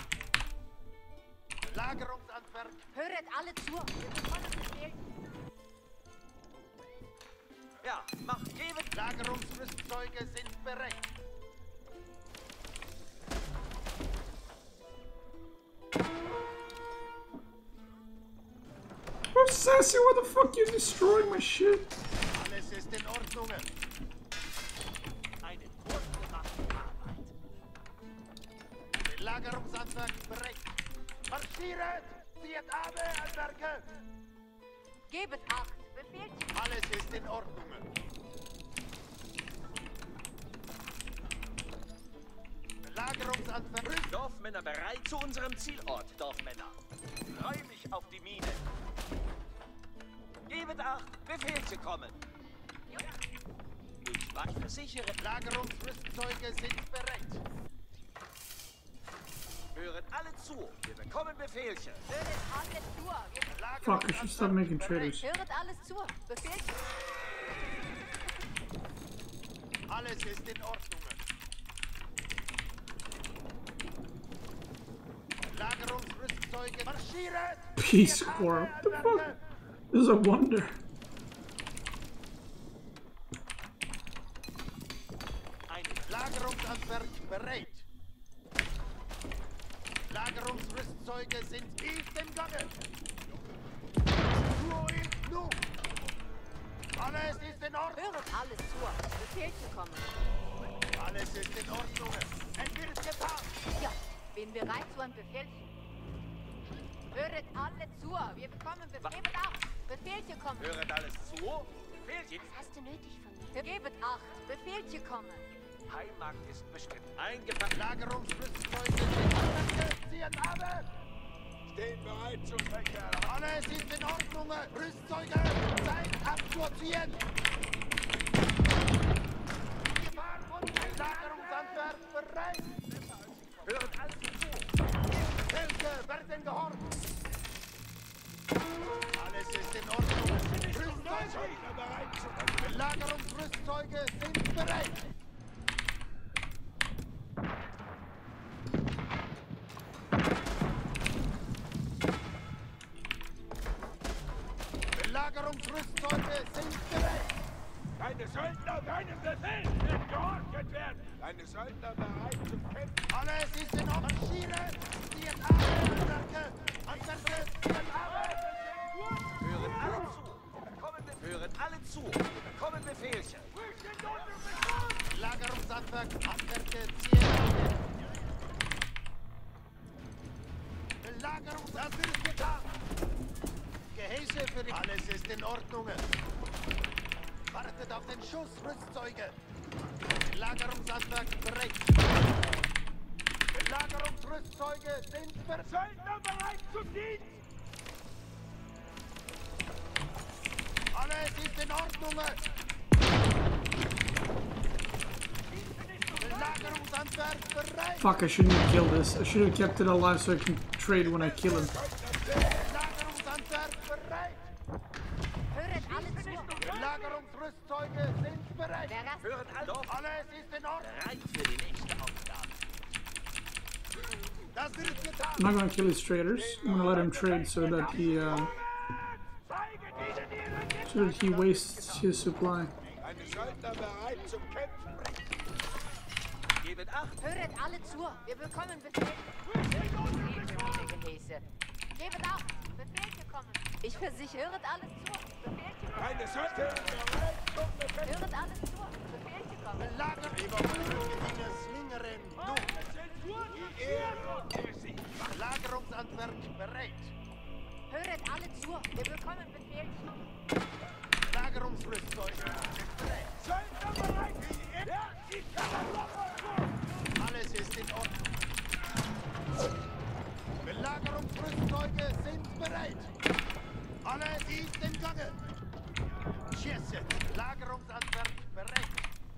Lagerungshandwerk. Höret alle zu. Wir bekommen Befehl. Ja, mach, gebet. Lagerungsrüstzeuge sind bereit. Oh, Sassy, what the fuck? You're destroying my shit. Alles ist in Ordnung. Eine kurze Arbeit. Lagerungshandwerk bereit. Marschiert! Zieht ab, Handwerker! Gebet acht. Befehlchen. Alles ist in Ordnung. Lagerungshandwerk. Dorfmänner bereit zu unserem Zielort, Dorfmänner. Freu mich auf die Mine. Gebet acht, Befehlchen kommen. Ich weiß versichere. Lagerungsrüstzeuge sind bereit. Hören alle zu. Wir bekommen Befehlchen. Höret alle zu. Wir Fuck, I should stop making traders. Höret alles zu. Befehlchen. Alles ist in Ordnung. Lagerungsrüstzeuge. Marschiert! Peace Corps. What the fuck? This is a wonder. Ein Lagerungshandwerk bereit. Lagerungsrüstzeuge sind tief im Gange. Ruhe ist nun. Alles ist in Ordnung. Höret alles zu. Befehlchen kommen. Alles ist in Ordnung. Es wird getan. Ja, bin bereit zu einem Befehlchen. Höret alle zu. Wir bekommen Befehlchen. Gebet acht. Befehlchen kommen. Hören alles zu. Befehlchen. Was hast du nötig von mir? Gebet acht. Befehlchen kommen. Heimmarkt ist bestimmt eingepackt. Lagerungsrüstzeuge sind ziehen ab. Stehen bereit zum Verkehr. Alles ist in Ordnung. Rüstzeuge, Zeit abzuziehen. Lagerungshandwerk bereit. Hören alles zu. Hilfe, werden gehorcht. Alles ist in Ordnung. Rüstzeuge. Lagerungsrüstzeuge sind bereit. Belagerungsrüstzeuge sind bereit. Deine Söldner deinem Befehl wird geordnet werden. Deine Söldner bereit zum Kämpfen. Alles ist in Ordnung. Marschiere, ziehen ab, Handwerker, Handwerker, ziehen ab. Hören alle zu. Bekommen Be Hören alle zu. Bekommen Befehlchen. Lagerungshandwerk, Handwerker, ziehen ab. Belagerungshandwerk wird getan. Gehäuse für die... Alles ist in Ordnung. Wartet auf den Schuss, Rüstzeuge. Belagerungshandwerk bereit. Belagerungsrüstzeuge sind bereit. Söldner bereit zum Dienst. Alles ist in Ordnung. Belagerungshandwerk bereit. Fuck, I shouldn't have killed this. I should have kept it alive so I can trade when I kill him. Belagerungshandwerk bereit. Höret alle zu. Belagerungsrüstzeuge sind bereit. Wer das? Hören alle Dorf. Alles ist in Ordnung. Bereit für die nächste Aufgabe. Das wird getan. I'm not gonna kill his traders. I'm gonna let him trade so that he, uh... Zeigen So he wastes his supply. Eine Söldner bereit zum Kämpfen. Gebet acht. Höret alle zu. Wir bekommen Befehl. Gehäse. Gebet acht. Befehl gekommen. Ich versichere, höret alles zu. Befehl gekommen. Eine Söldner bereit zum Kämpfen. Höret alles zu. Befehl gekommen. Lager über Slingeren. Die Ehre und der Sieg. Lagerungshandwerk bereit. Höret alle zu. Wir bekommen Befehl. Lagerungsrüstzeuge bereit. Söldner bereit. Die Ehre. Die Katastrophe. Alles ist in Ordnung. Belagerungsrüstzeuge sind bereit. Alle Dienst im Gange. Schieße. Lagerungshandwerk bereit.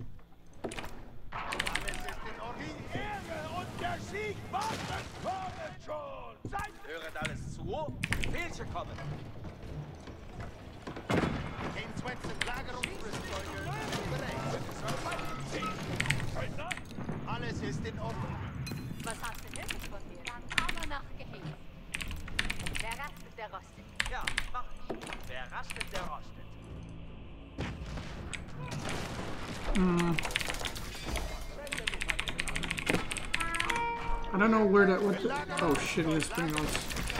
Alles ist in Ordnung. Die Ehre und der Sieg warten kommen schon. Seid Höret alles zu. Befehle kommen. Kein Zwetsen. Lagerungsrüstzeuge sind bereit. Alles ist in Ordnung. Was hast du nötig von mir? Dann aber nachgehängt. Wer rastet, der rostet. Ja, mach ich. Wer rastet, der rostet. Mm. I don't know where that. What the, oh shit! This thing goes.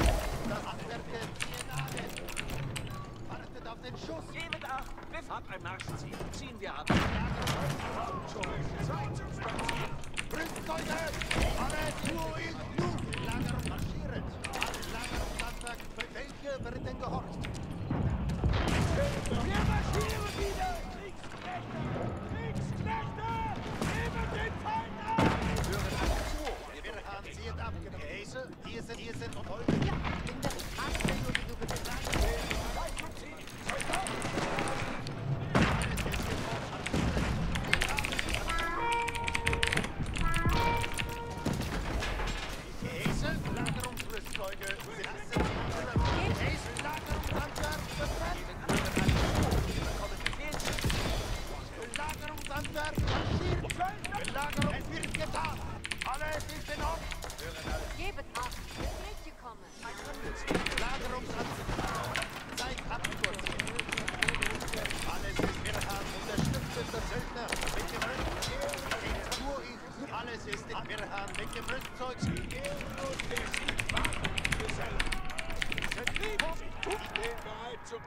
Wartet auf den Schuss. Gebet acht. Biff ab ein Marschziel. Ziehen wir ab. Rüstzeuge! Alle zu in nun! Lagerung marschieren! Alle Lagerungshandwerk, welche werden gehorcht? Wir marschieren wieder! Kriegsknechte! Kriegsknechte! Nehmen den Feind an! Hören alle zu! Wir haben sie jetzt abgenommen. Gehäse, hier sind, hier sind und heute. Ja, in der Anstrengung, die du bitte sagst. Gebet acht. Befehl gekommen. Zeit abkürzen. Alles ist in Hand. Unterstützt der Söldner. Mit dem Rüstzeug. Alles ist in Hand. Mit dem Rüstzeug. Die Ehre und der Sieg warten Gesellen. Vertrieb. Ich bin bereit zum...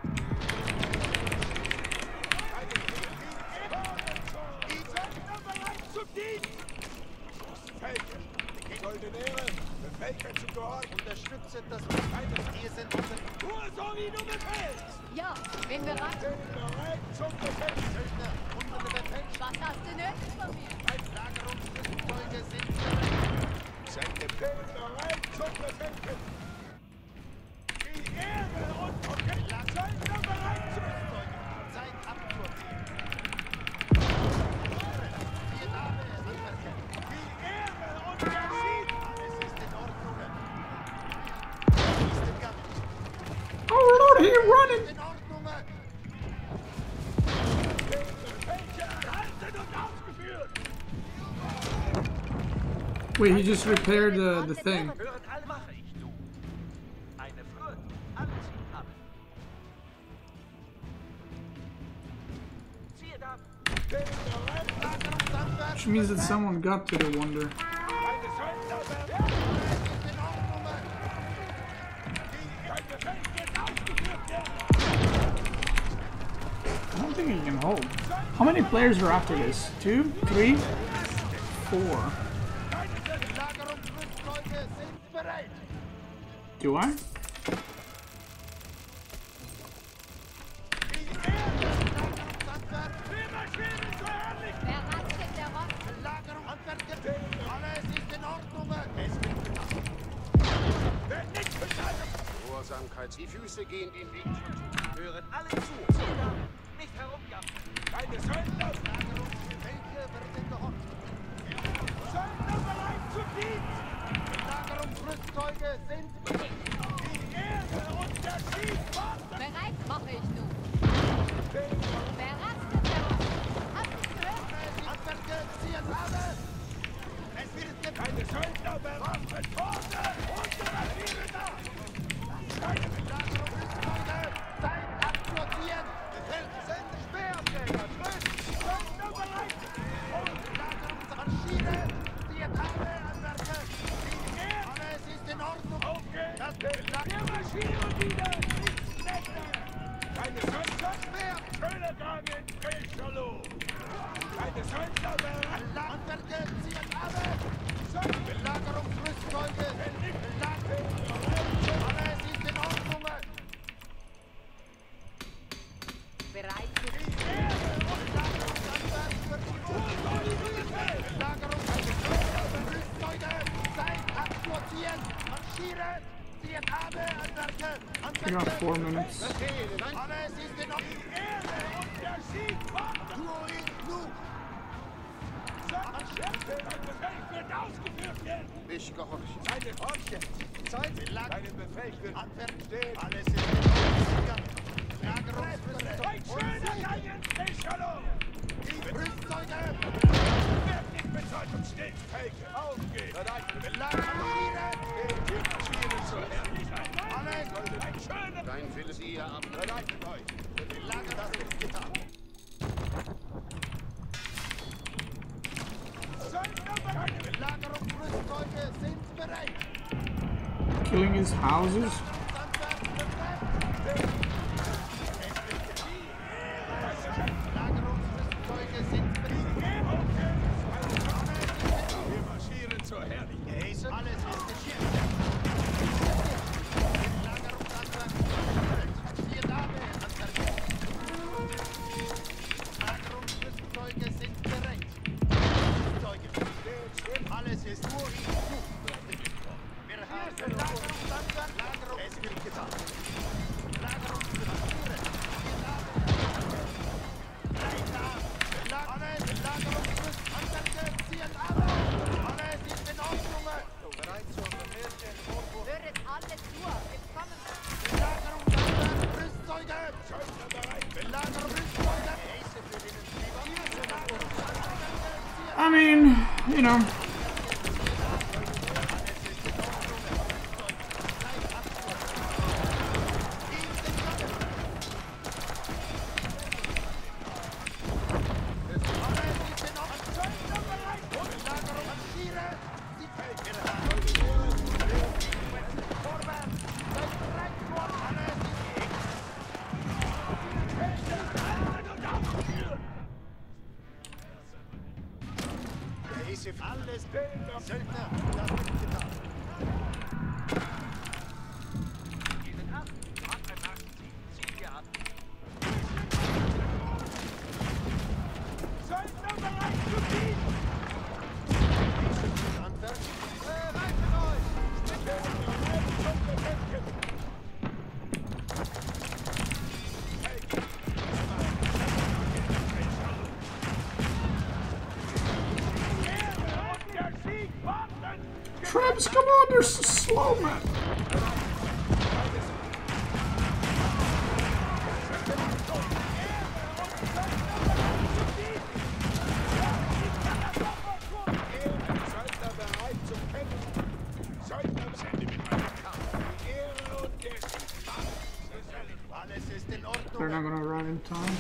Die Söldner bereit zum Dienst. Schussfelgen. Soldatäre, Befähiger zum Gehorchen. Unterstützt das Feinde. Hier sind unsere... Nur so wie du befehlst. Ja, bin bereit. Bereit zum Befehl. Söldner, unsere Befehl. Was hast du nötig von mir? Lagerungsrüstzeuge sind bereit. Sein Befehl bereit zum Befehl. Die Ehre und okay. Söldner bereit zum Rüstzeuge. Zeit abkürzen. Die Dame anmerken. Die Ehre und der Sieg. Alles ist in Ordnung. Ist im Gang. Oh Lord, he's running! In Ordnung. Wait, he just repaired the the thing. Höret all mache ich, du. Eine Fürth. Alles ab. Zieht ab. Which means that someone got to the wonder. I don't think he can hold. How many players are after this? Two? Three? Four. Do I? Wer rastet, der rostet. Alles ist in Ordnung. Gehorsamkeit. Die Füße gehen den Weg. Höret alle zu. Zieht ab. Nicht herumgaffen. Keine Söldner. Welche werden gehorcht? Söldner bereit zum Dienst. Lagerungsrüstzeuge sind bereit. Die Ehre und der Sieg warten. Bereit mache ich nun. Wer rastet, der rostet. Hast du gehört? Handwerker ziehen alle. Es wird keine Söldner bewaffnet. Vorne und marschieren nach. Keine Belagerungsrüstzeuge. Zeit abzuziehen. Wir marschieren wieder! Nichts schlechter! Keine Söldner mehr! Königin Pechalo! Keine Söldner mehr! Landwirte ziehen alle! Belagerungsrüstzeuge! Alles ist in Ordnung! Bereit für die I got four minutes. Ich gehorche. Seine Horche. Zeit. Deinen Befehl wird Handwerk stehen. Alles ist in Ordnung. Lagerungsrüstung. Ein schöner Geigen. Hallo. Die Rüstzeuge. Wird nicht bezahlt und steht fähig. Aufgehen. Bereit. Belagerungsmaschine. Wir marschieren zur Herrlichkeit. Alles. Ein schöner. Dein Wille sie hier ab. Bereitet euch. Die Lager, das ist getan. Belagerungsrüstzeuge sind bereit. Killing his houses. Lagerungsrüstzeuge sind bereit. Wir marschieren zur Herrlichkeit. Alles ist geschehen. Lagerungsantrag. Vier Dame. Lagerungsrüstzeuge sind bereit. Alles ist nur in Zug. Wir haben Lagerungsantrag. Lagerung. Es wird getan. Lagerungspapiere. Alles. Lagerungsantrag. Ziehen alle. Alles ist in Ordnung. Bereit zur Befehl. Höret alle zu. Willkommen. Belagerungsantrag. Rüstzeuge. Schöpfer bereit. Belagerungsrüstzeuge. I mean, you know. Alles Söldner, das wird getan. Ihnen ab, Waffe nachziehen, Ziege ab. Söldner bereit zu ziehen! Handwerk, bereit für euch! Bereit zum Bekämpfen! Travis, come on, they're so slow, man. They're not gonna arrive in time.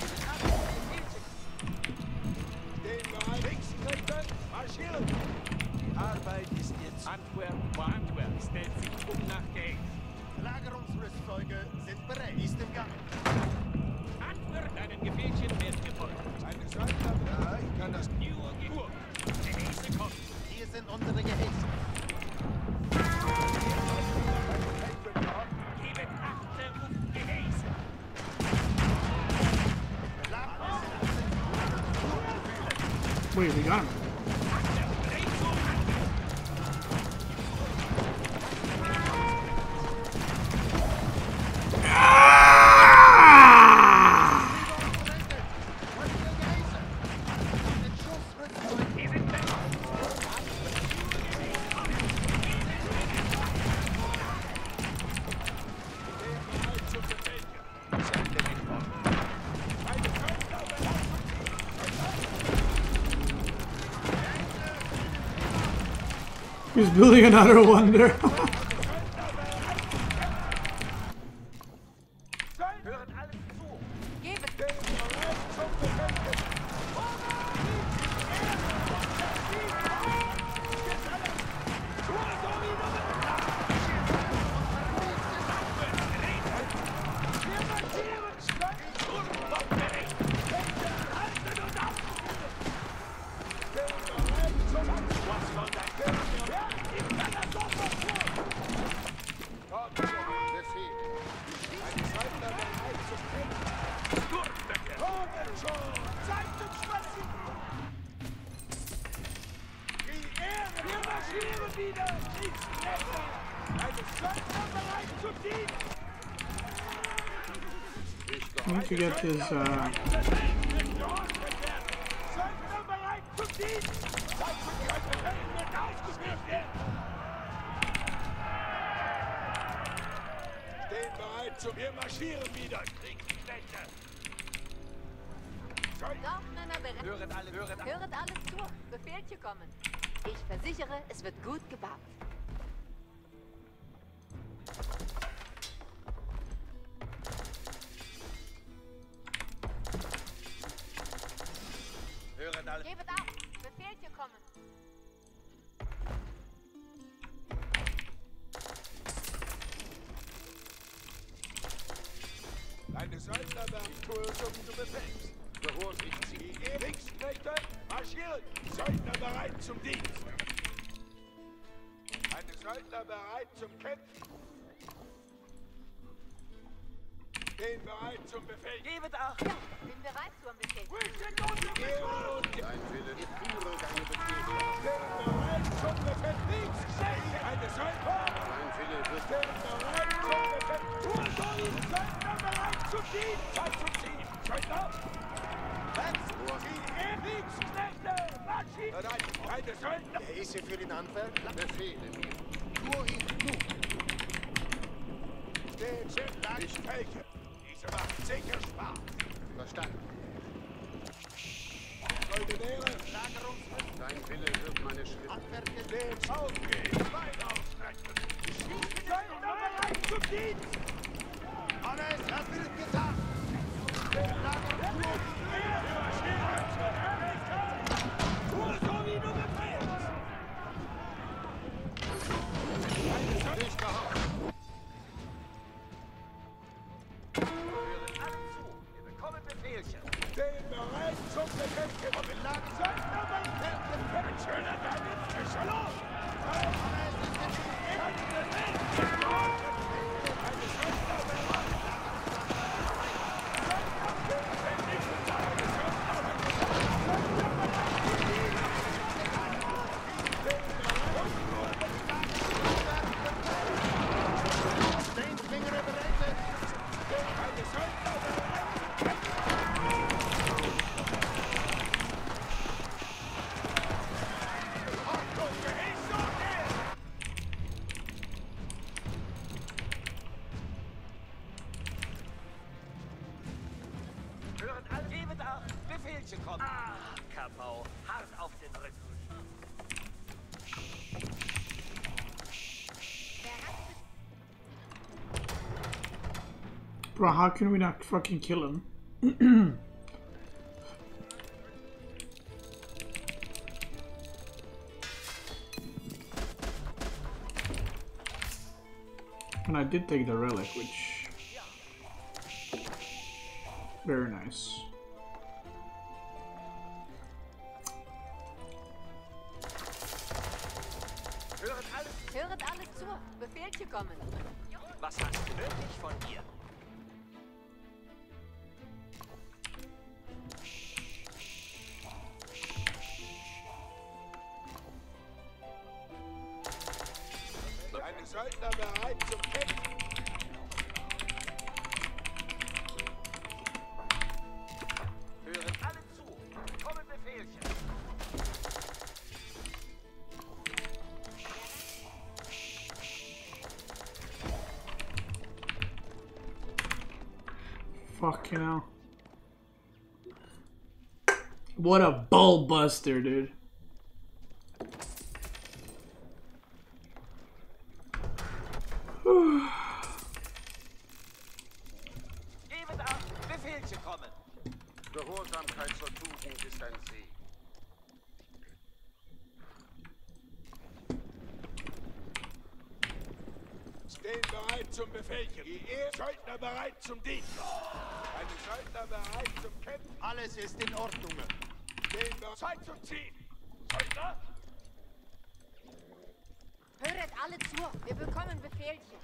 Arbeit ist jetzt Antwerp vor Antwerp. Stellt sich um nach Geld. Lagerungsrüstzeuge sind bereit. Ist im Gang. Antwerp, deinen Gefählchen wird gefolgt. Eine Söldner. Ja, ich kann das. Die Uhr geht. Uhr. Gehäse kommt. Hier sind unsere Gehäse. Gebet achte auf Gehäse. Wait, we got him. He's building another one there. I need to get this, uh... Stehen bereit zu... Wir marschieren wieder. Kriegsknechte. Dorfmänner bereit. Höret alle, höret alle. Höret alles zu. Befehlchen kommen. Ich versichere, es wird gut gebaut. Höret alle. Gebet auf. Befehlchen kommen. Deine Söldnerwerktour, so wie du befällst. Bevorsicht sie. Die Kriegsknechte marschieren. Söldner bereit zum Dienst. Eine Söldner bereit zum Kämpfen. Stehen bereit zum Befehl. Gebet acht. Ja, bin bereit zum Befehl. Ehre und dein Wille, ich führe deine Befehle. Stehen bereit zum Befehl. Kriegsknechte. Eine Söldner. Dein Wille wird... Stehen bereit zum Befehl. Ursolid. Söldner bereit zum Dienst. Zeit zum Ziehen. Söldner. Kriegsknechte. Marschieren. Bereit. Eine Söldner. Wer ist hier für den Anfall? Befehle mir. Nur ich, du. Stehen sind Landfelke. Diese macht sicher Spaß. Verstanden. Soldatäre, Lagerungsriss. Dein Wille wird meine Schritte. Handwerker, stehen aufgehen. Bein ausstrecken. Söldner bereit zum Dienst. Alles, das wird getan. Den Lagerungsriss. Tue so, wie du befehlst. Nicht behaupten. Höret alle zu. Wir bekommen Befehlchen. Stehen bereit zum Befehl. Und wir lagen Söldner bereit. Ein schöner Tag in frischer Luft. Eine Söldner bereit. Steinfinger bereitet. Eine Söldner bereit. Achtung, Geheißsorge! Höret alle. Gebet acht. Befehlchen kommen. Ah, Kapau. Hart auf den Rücken. Bro, how can we not fucking kill him? And I did take the relic, which... Very nice. Höret alles. Höret alles zu. Befehlchen kommen. Was hast du wirklich von mir? Eine Söldner bereit zum Kämpfen. Höret alle zu. Bekommen Befehlchen. Fucking hell. What a ball buster, dude. Gebet acht. Befehlchen kommen. Gehorsamkeit zur Tugend ist ein Segen. Stehen bereit zum Befehlchen. Die Ehr Söldner bereit zum Dienst. Eine Söldner bereit zum Kämpfen. Alles ist in Ordnung. Stehen bereit. Zeit zum Ziehen. Söldner. Höret alle zu. Wir bekommen Befehlchen.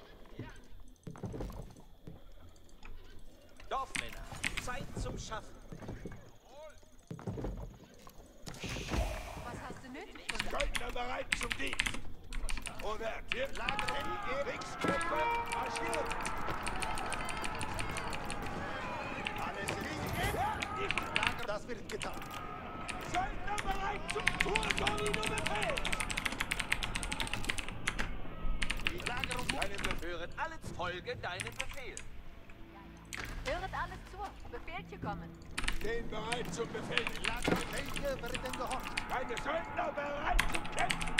Dorfmänner. Zeit zum Schaffen. Was hast du nötig von mir? Söldner bereit zum Dienst. Vorwärts! Wir lagern die Kriegstruppe! Marschieren! Alles in Lager, das wird getan. Söldner bereit zum Tor, so wie du befehlst! Die Lagerung... Deinen Befehl. Höret alle zu. Folge deinem Befehl. Höret alles zu. Befehlchen kommen. Stehen bereit zum Befehl. Lager, welche werden gehorcht? Meine Söldner bereit zum Kämpfen!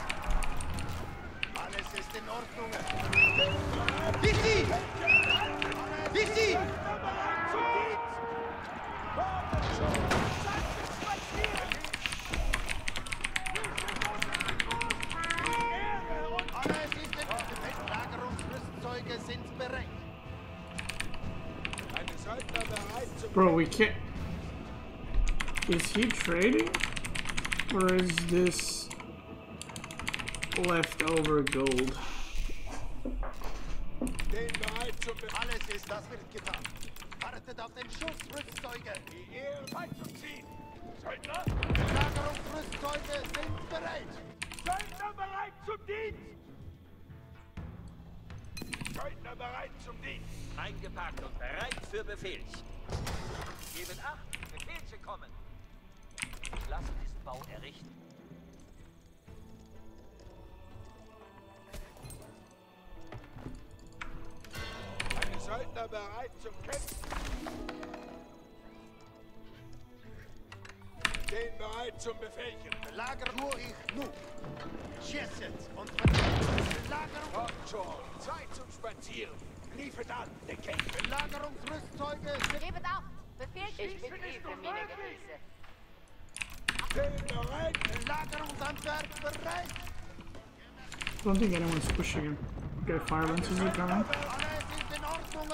Alles ist in Ordnung. Wichtig! Wichtig! Söldner bereit zum Dienst! Alles ist in Ordnung. Lagerungsrüstzeuge sind bereit. Meine Söldner bereit zum Bro, we can't. Is he trading? Or is this leftover gold? Stehen bereit zum Befehl. Alles ist, das wird getan. Wartet auf den Schuss, Rüstzeuge. Die Ehre bereit zum Ziehen. Söldner? Lagerungsrüstzeuge sind bereit. Söldner bereit zum Dienst! Söldner bereit zum Dienst! Eingepackt und bereit für Befehl. Gebt acht, Befehlchen kommen. Ich lasse diesen Bau errichten. Meine Söldner bereit zum Kämpfen! Stehen bereit zum Befehlchen! Lager nur ich nu. Schießet und Belagerung. Kommt schon! Zeit zum Spazieren! Liefert an, der Kämpfer! Belagerungsrüstzeuge sind Gebet acht. Befehlchen. Ich bin Hilfe, meine Gefäße. Stehen bereit! Belagerungshandwerk bereit. I don't think anyone's pushing him. Okay, fire lances are coming. Alles ist in Ordnung.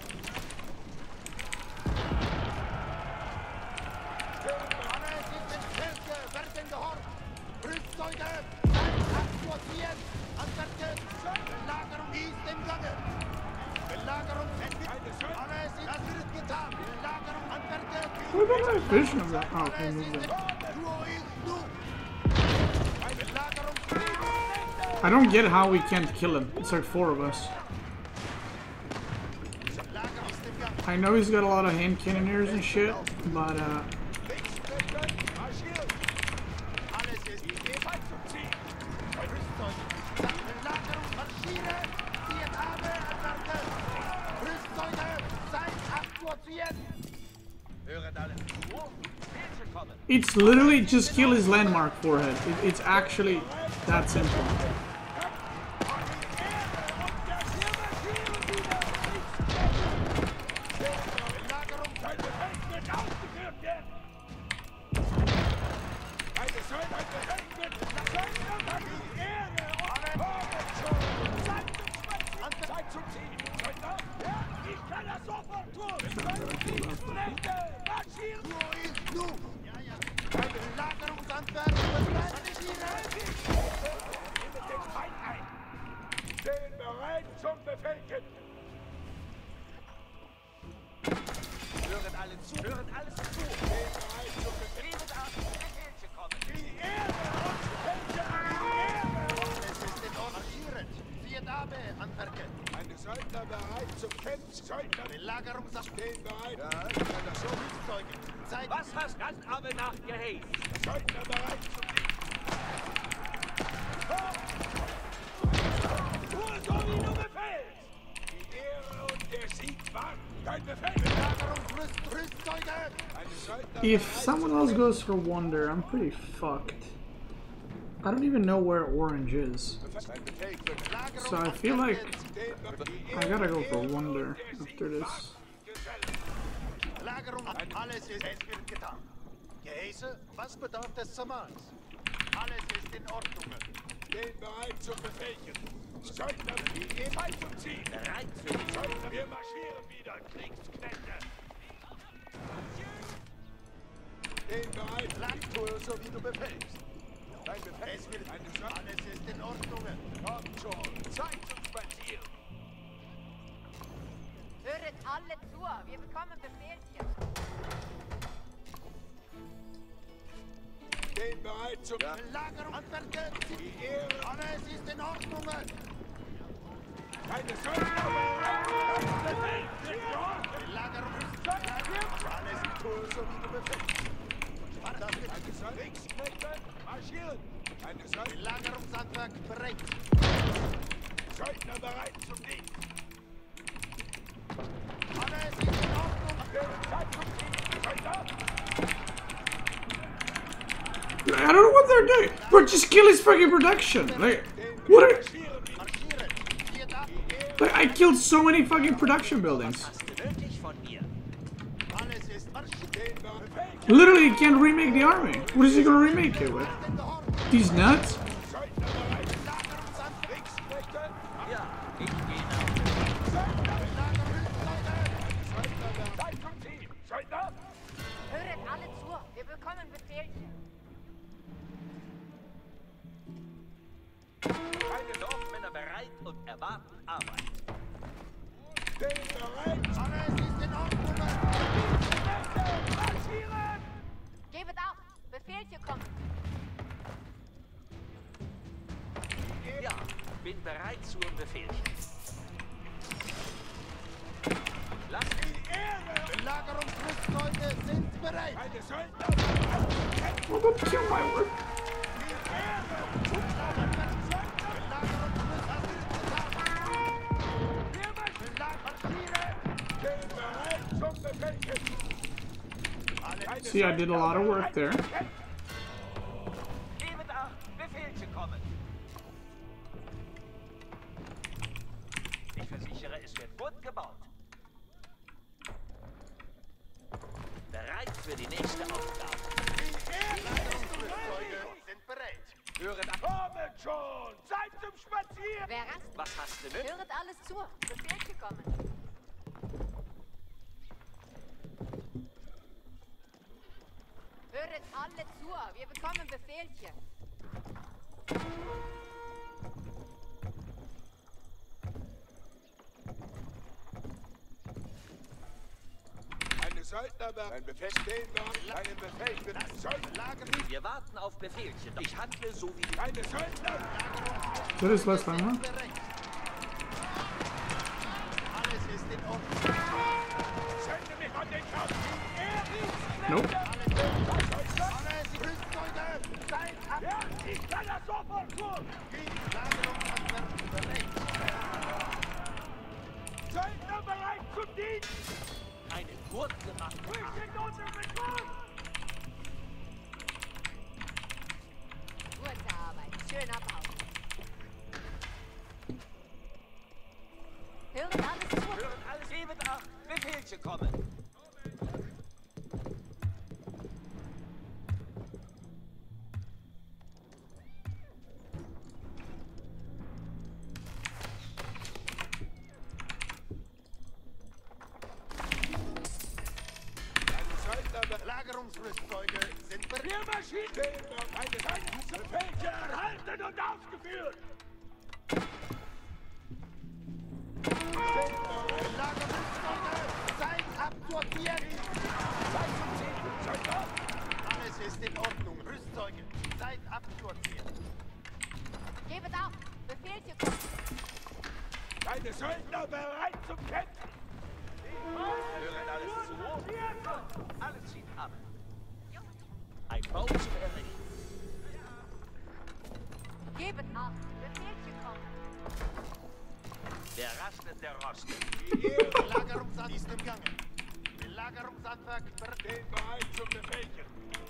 Alles ist in Stärke, werden gehorcht. Rüstzeuge, seid aktualisiert. Handwerke, Belagerung ist im Gange. Belagerung endet. Alles ist, das wird getan. Belagerung, Handwerke. What about my vision of that? Oh, okay, Alles move ist in that. Ruhe ist nu. Belagerung, I don't get how we can't kill him. It's like four of us. Lager ist im Gange. I know he's got a lot of hand cannoneers and shit, but uh, Marschieren! Alles ist Bereit zum Ziehen! Rüstzeuge. Belagerung, marschiere. Zieht Arme, Handwerke. Rüstzeuge, seid aktualisiert. Höret alle zu. Befehlchen kommen. it's literally just kill his landmark forehead. It, it's actually that simple. Belagerung, Sein Befehl wird ausgeführt werden! Meine Söldner Befehl wird Söldner die Ehre und Kommt schon! Zeit zum Spazieren! Zeit zum Ziehen! Söldner? Ja, ich kann das sofort tun! Dienstrechte! Marschieren! Ruhe ist nu. Belagerungshandwerk bereit. Nehmt den Feind ein! Stehen bereit zum Befehlchen! Höret alle zu. Höret alles zu. Stehen bereit zum Befehlchen! Gebt acht, Befehlchen kommen. Die Ehre und welche Ehre! Es ist in Ordnung. Marschierend. Zieht Arme, Handwerke. Meine Söldner bereit zum Kämpfen! Söldner Belagerungshandwerk. stehen bereit! Ja, ich kann das so. Rüstzeuge. Zeit. Was hast du aber nachgehäst? Söldner bereit zum Nur so wie du befehlst! Die Ehre und der Sieg warten! Dein Befehl! Belagerungsrüst, Rüstzeuge. Meine Söldner If bereit someone else goes for wonder, I'm pretty fucked. I don't even know where orange is. Dein Befehl wird So I feel like stehen bereit! Die I gotta go for wonder after this. Lagerung. Alles ist, es wird getan. Gehäse, was bedarf des Zamals? Alles ist in Ordnung. Stehen bereit zum Befehlchen! Söldner, die Ehre Zeit zum Ziehen! Bereit für die Söldner, wir marschieren wieder, Kriegsknechte! Stehen bereit! Landtour, so wie du befehlst. Dein Befehl! Es wird, Meine Söldner, alles ist in Ordnung. kommt schon! Zeit zum Spazieren! Höret alle zu. Wir bekommen Befehlchen. Stehen bereit zum Belagerung. Handwerker, die Ehre. Alles ist in Ordnung. Keine Söldner bereit. Belagerung ist bereit. Alles tun, so wie du befehlst. Das ist eine Söldner. Marschieren. Eine Söldner. Belagerungshandwerk bereit. Söldner bereit zum Dienst. Alles ist in Ordnung. Zeit zum Dienst. Söldner. I don't know what they're doing. Bro, just kill his fucking production. Like, what are... Like, I killed so many fucking production buildings. Literally, he can't remake the army. What is he gonna remake it with? These nuts? Meine Dorfmänner bereit und erwarten Arbeit. Stehen bereit. Alles ist in Ordnung. Marschieren! Gebet auf! Befehlchen kommen! Ja, bin bereit zum Befehlchen. Lass die Ehre! Belagerungsrüstleute sind bereit. Keine Söldner. I'm gonna kill my work. Die Ehre! See, I did a lot of work there. Gebet acht, Befehlchen kommen. Ich versichere, es wird gut gebaut. Bereit für die nächste Aufgabe. Die Belagerungsrüstleute sind bereit. Höret ab. Kommen schon! Zeit zum Spazieren! Wer rast? Was hast du denn? Höret alles zu! Befehlchen kommen! Höret alle zu! Wir bekommen Befehlchen! Eine Söldner, ein Befehl stehen wir, einen Befehl für das Söldnerlager. Wir warten auf Befehlchen. Ich handle so wie die... Keine Söldner! That is less time, huh? Alles ist in Ordnung. Sende mich an den Kampf! Nope. Alles Rüstleute! Zeit ab! Ja, ich kann das sofort tun! Die Lagerungshandwerk bereit. Söldner bereit zum Dienst! Einen Gurt gemacht. Gute Arbeit! Schön abhauen! Höret alles zu! Höret alles. Gebet acht, Befehlchen kommen. Belagerungsrüstleute sind bereit. Wir marschieren! Eine Befehlchen erhalten und ausgeführt! Belagerungsrüstleute, Zeit abzuagieren! Zeit zum Ziel! Söldner! Alles ist in Ordnung. Rüstzeuge, Zeit abzuagieren. Gebet auf! Befehlchen kommen! Meine Söldner bereit zum Kämpfen! Höret alles zu. Alles zieht ab. Ein Bau zum Errichten. Gebet auf! Befehlchen kommen! Der rastet, der rostet. Die Belagerungshandwerk ist im Gange. Belagerungshandwerk stehen bereit zum Befehlchen.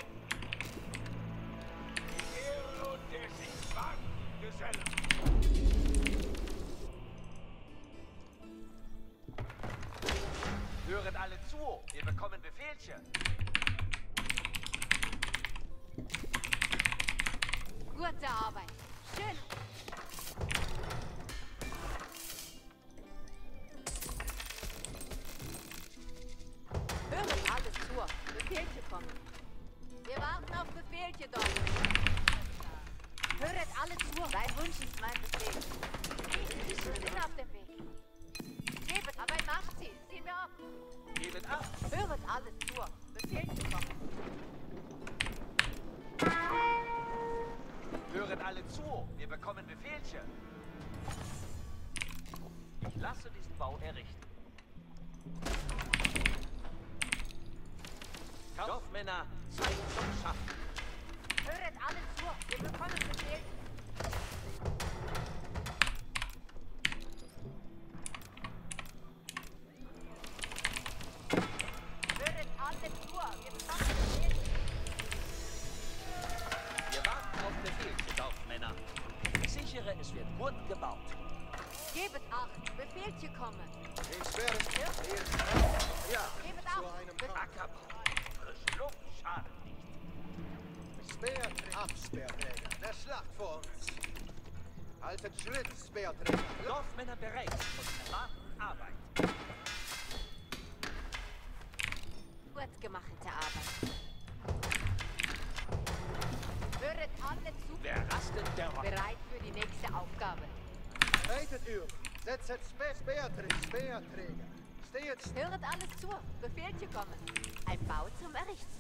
Die Ehre und der Sieg warten, Gesellen. Höret alle zu. Wir bekommen Befehlchen. Gute Arbeit! Schön! Höret alles zu! Befehlchen kommen! Wir warten auf Befehlchen dort! Höret alle zu! Dein Wunsch ist mein Befehl! Ich bin auf dem Weg! Gebet, aber ein Nachziel! Ziehen wir ab! Gebet ab. Höret alles zu! Befehlchen kommen! lasse diesen Bau errichten. Dorfmänner, Zeit zum Schaffen. Höret alle zu. Wir bekommen Befehl. Höret alle zu. Wir bekommen Befehl. Wir warten auf Befehl, Dorfmänner. Ich sichere, es wird gut gebaut. Gebet acht. Befehlche kommen. Ich werde es hier. Ja, Gebet zu acht. einem Befehl. Ackerbau. Frische Luft schadet nicht. Speerträger. Absperrträger. Der Schlacht vor uns. Haltet Schritt, Speerträger. Dorfmänner bereit und erwarten Arbeit. Gut gemachte Arbeit. Höret alle zu. Wer rastet, der rockt. Bereit für die nächste Aufgabe. Reitet ihr. Setzt Speer, Speerträger. Speerträger. Steht Höret alles zu. Befehlche kommen. Ein Bau zum Errichten.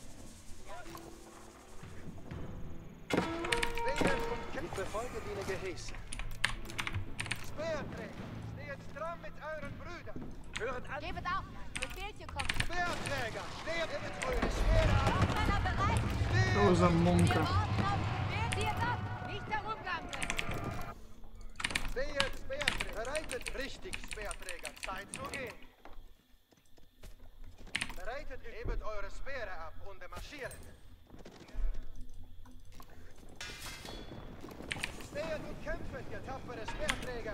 Steht und kämpft. Befolge die Geheiße. Speerträger. Steht stramm mit euren Brüdern. Hören alle. Gebet auf. Befehlche kommen. Speerträger. Steht mit eure Speere ab. Dorfmänner bereit. Großer Wir Munker. warten auf Befehl. Zieht ab. Nicht herumgammeln. Steht Speerträger. Bereitet richtig, Speerträger. Zeit zu gehen. Bereitet, hebt eure Speere ab und marschiert. Steht und kämpft, ihr tapfere Speerträger.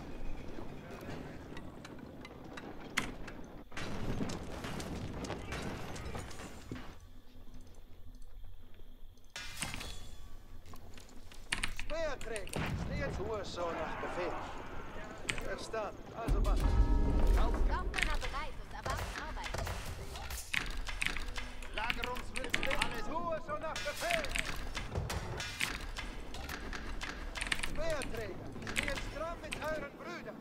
Speerträger, steht nur so nach Befehl. Verstanden, also was? Dorfmänner bereit und erwarten Arbeit. Lagerungswürze, alles nur so nach Befehl. Speerträger, steht stramm mit euren Brüdern.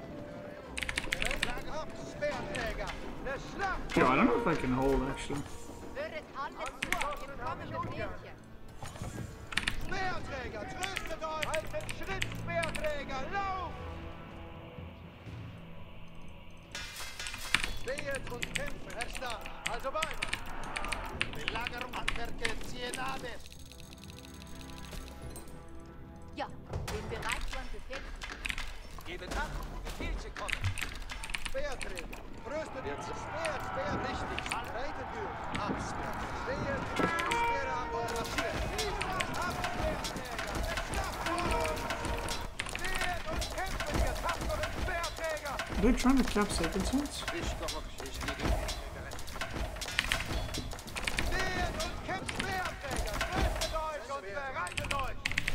Lager ab, Speerträger, der Schlacht. Yo, I don't know if I can hold actually. Höret alle zu. Wir bekommen Befehlche. Speerträger, tröstet euch! Haltet Schritt, Speerträger, lauf! Steht und kämpft, Herr Stab. Also weiter. Belagerung an Verkehrsienades. Ja, bin bereit für ein Befehl. Gebet ab, Befehlche kommen. Speerträger, tröstet jetzt. Speer, Speer, richtig. Reitet ihr. Ab, Speer. Steht, Speer ab und marschiert. Ab, Speerträger, der Schlacht vor uns. Steht und kämpft, ihr tapferen Speerträger. Are they trying to cap second sense? Steht und kämpft, Speerträger. Tröstet euch und bereitet euch.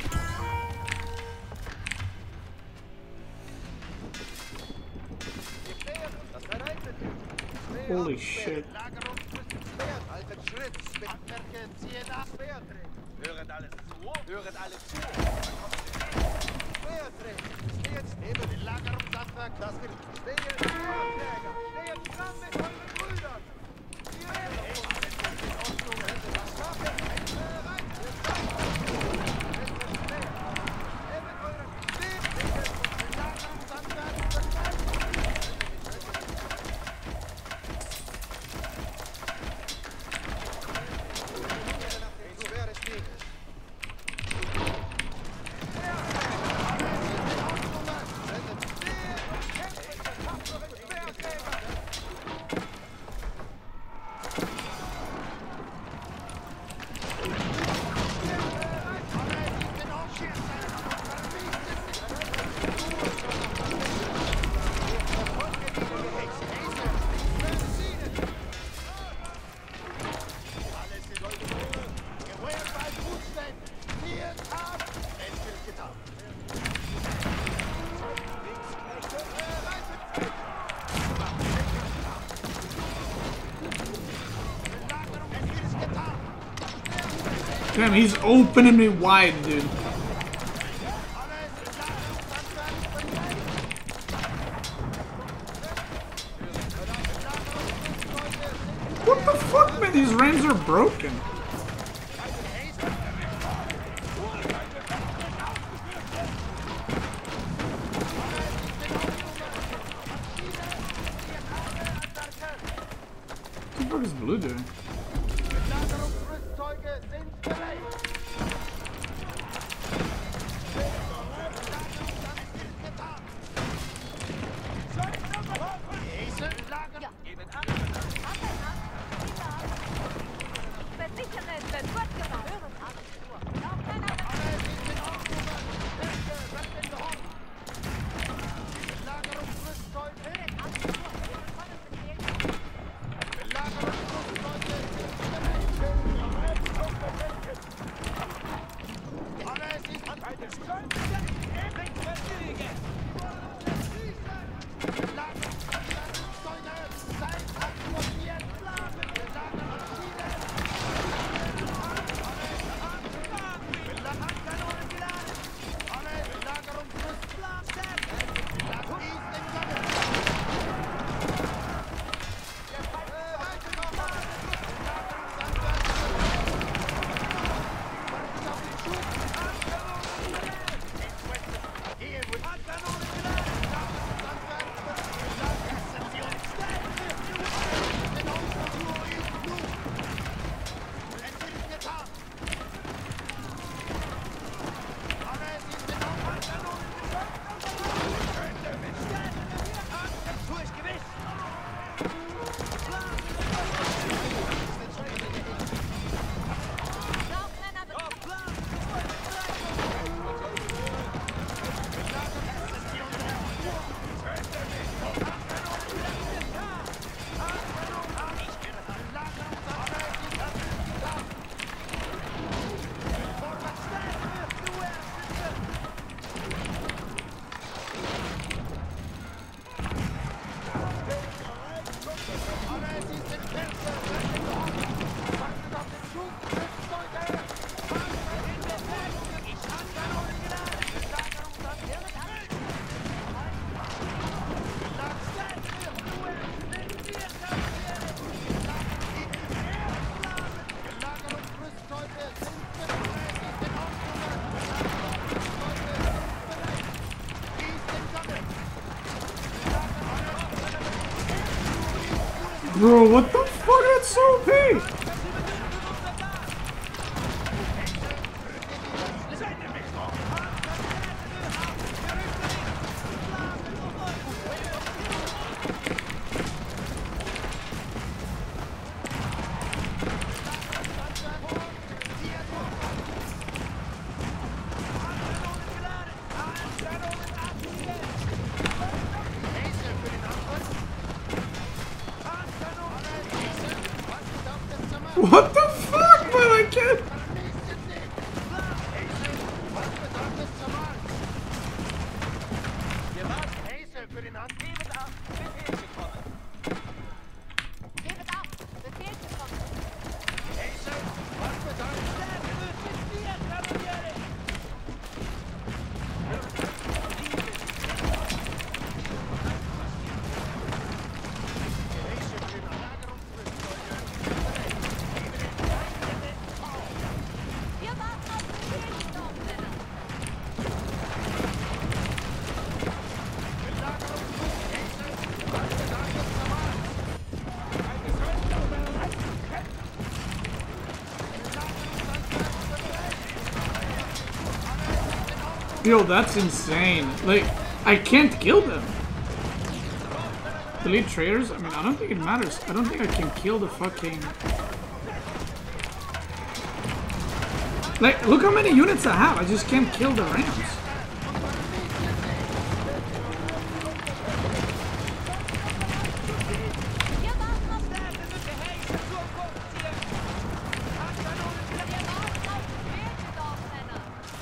Das bereitet ihr. Holy shit. Haltet Schritt, Speerträger. Hören alle zu. Hören alle zu. Speerträger. Steht neben den Lagerungsantrag. Das wird stehen. Speerträger. Steht stramm mit euren Brüdern. Ihr das schafft ihr. Bereit. Neben euren Steht. Den Lagerungsantrag. Schweres Ding. Damn, he's opening me wide, dude. What the fuck, man? These rams are broken. fuck is blue doing? Lagerungsrüstzeuge sind bereit. Geben ab. Versichere, es wird gut gemacht. Hören alles nur. Auch keiner Lagerungsrüstzeuge. hören alles nur. Hören volles Befehl. Lagerungsrüstzeuge sind bereit. Alles ist an eine Stunde. Lagerungsrüstzeuge seid aktiviert. Lagermaschinen. Lagerkanonen geladen. Alle Lagerungsrüstzeuge. Lagerung ist im Gange. Bro, what the fuck? That's so O P! What the fuck, man? I can't. Gebet ab. Befehl bekommen. Wir warten auf Befehl, Dorfmänner. Yo, that's insane. Like, I can't kill them. Delete traders? I mean, I don't think it matters. I don't think I can kill the fucking... Like, look how many units I have. I just can't kill the Rams. Wir warten auf Befehl. Wir warten auf Befehl, Dorfmänner.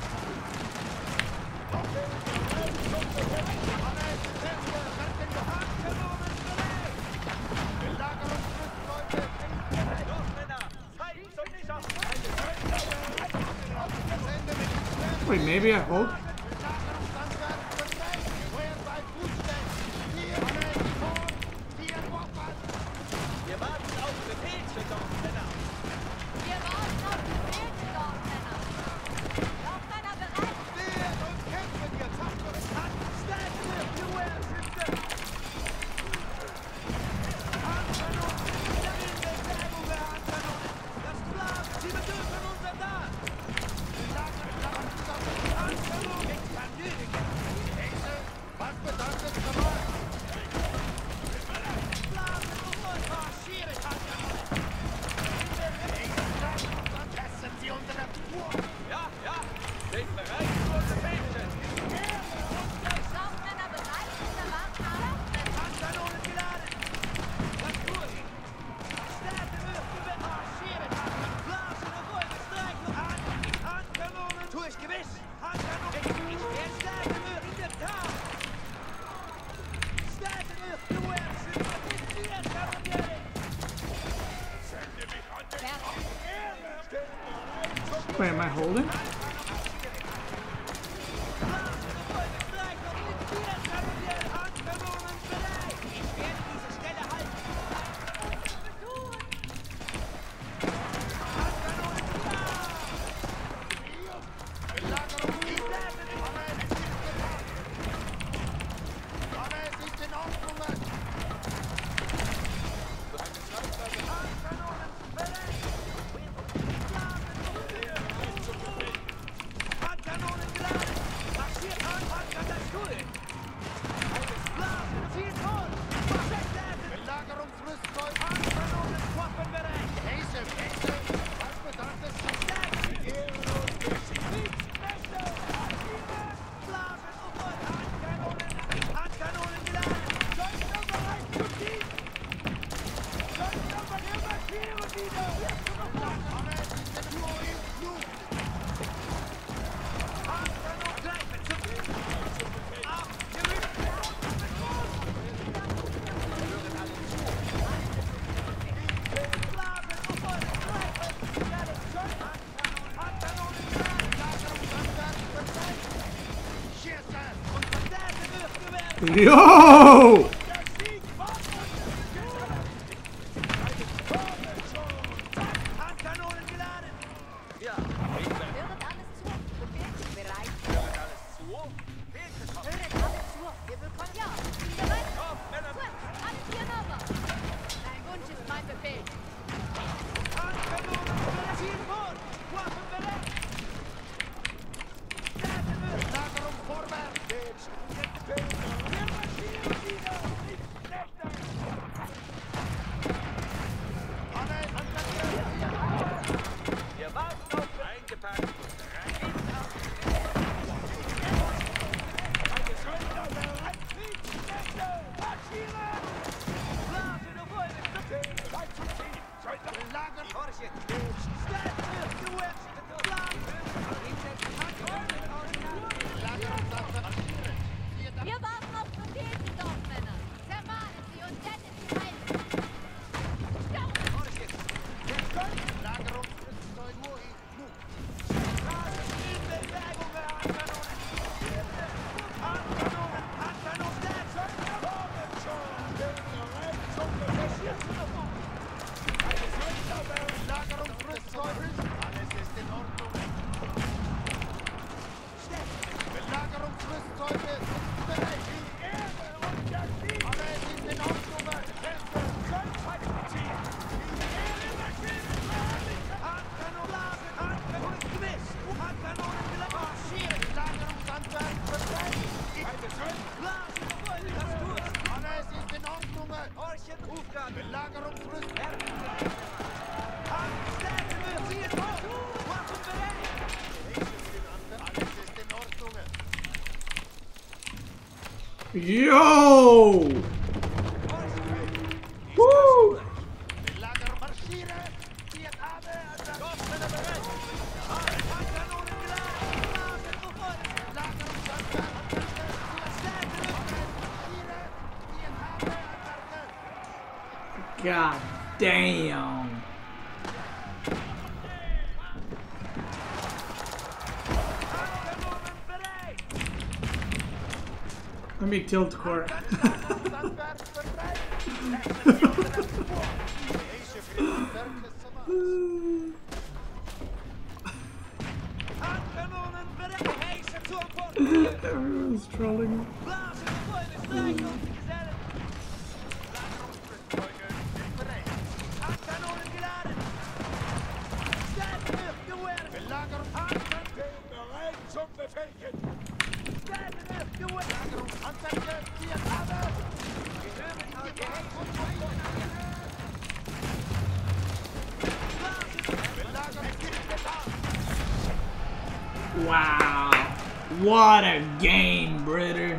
Wait, maybe I hold? Wir warten auf Befehl, Dorfmänner. Wir warten auf Befehl, Dorfmänner. Dorfmänner bereit. Wait, am I holding? Yo! Wir warten auf Befehle, Dorfmänner. Zermahlen sie und retten die Feinde. Yo! Woo! God damn. Let me tilt court. Everyone's trolling. Wow, what a game, brother.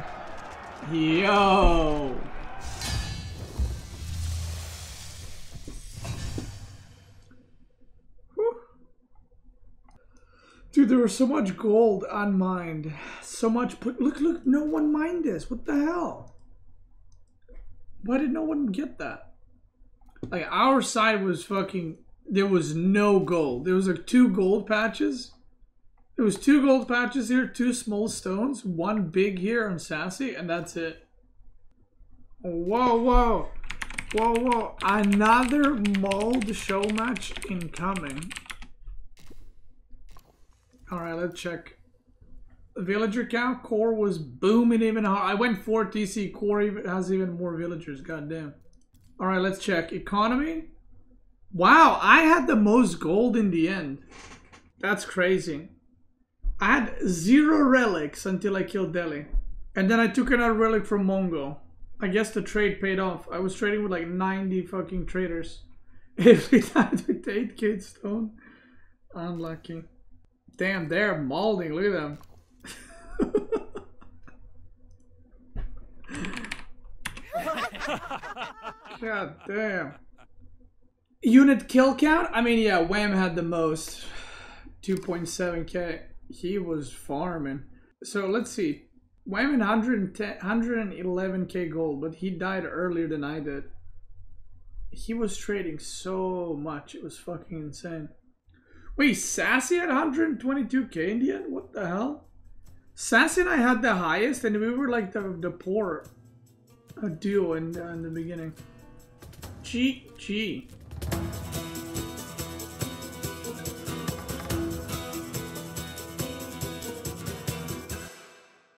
Yo. Whew. Dude, there was so much gold unmined. So much put look look no one mined this. What the hell? Why did no one get that? Like our side was fucking there was no gold. There was like two gold patches. There was two gold patches here, two small stones, one big here on Sassy, and that's it. Whoa, whoa. Whoa, whoa. Another mold show match incoming. Alright, let's check. Villager count, core was booming even hard. I went four T C, core even has even more villagers, goddamn. Alright, let's check. Economy. Wow, I had the most gold in the end. That's crazy. I had zero relics until I killed Delhi. And then I took another relic from Mongo. I guess the trade paid off. I was trading with like ninety fucking traders. If we died with eight K stone. Unlucky. Damn, they're molding. Look at them. God damn. Unit kill count? I mean, yeah, Wham had the most. two point seven K. He was farming. So let's see. Wham had one hundred eleven K gold, but he died earlier than I did. He was trading so much. It was fucking insane. Wait, Sassy had one hundred twenty-two K in the end? What the hell? Sassy and I had the highest, and we were like the, the poor uh, duo in, uh, in the beginning. G G.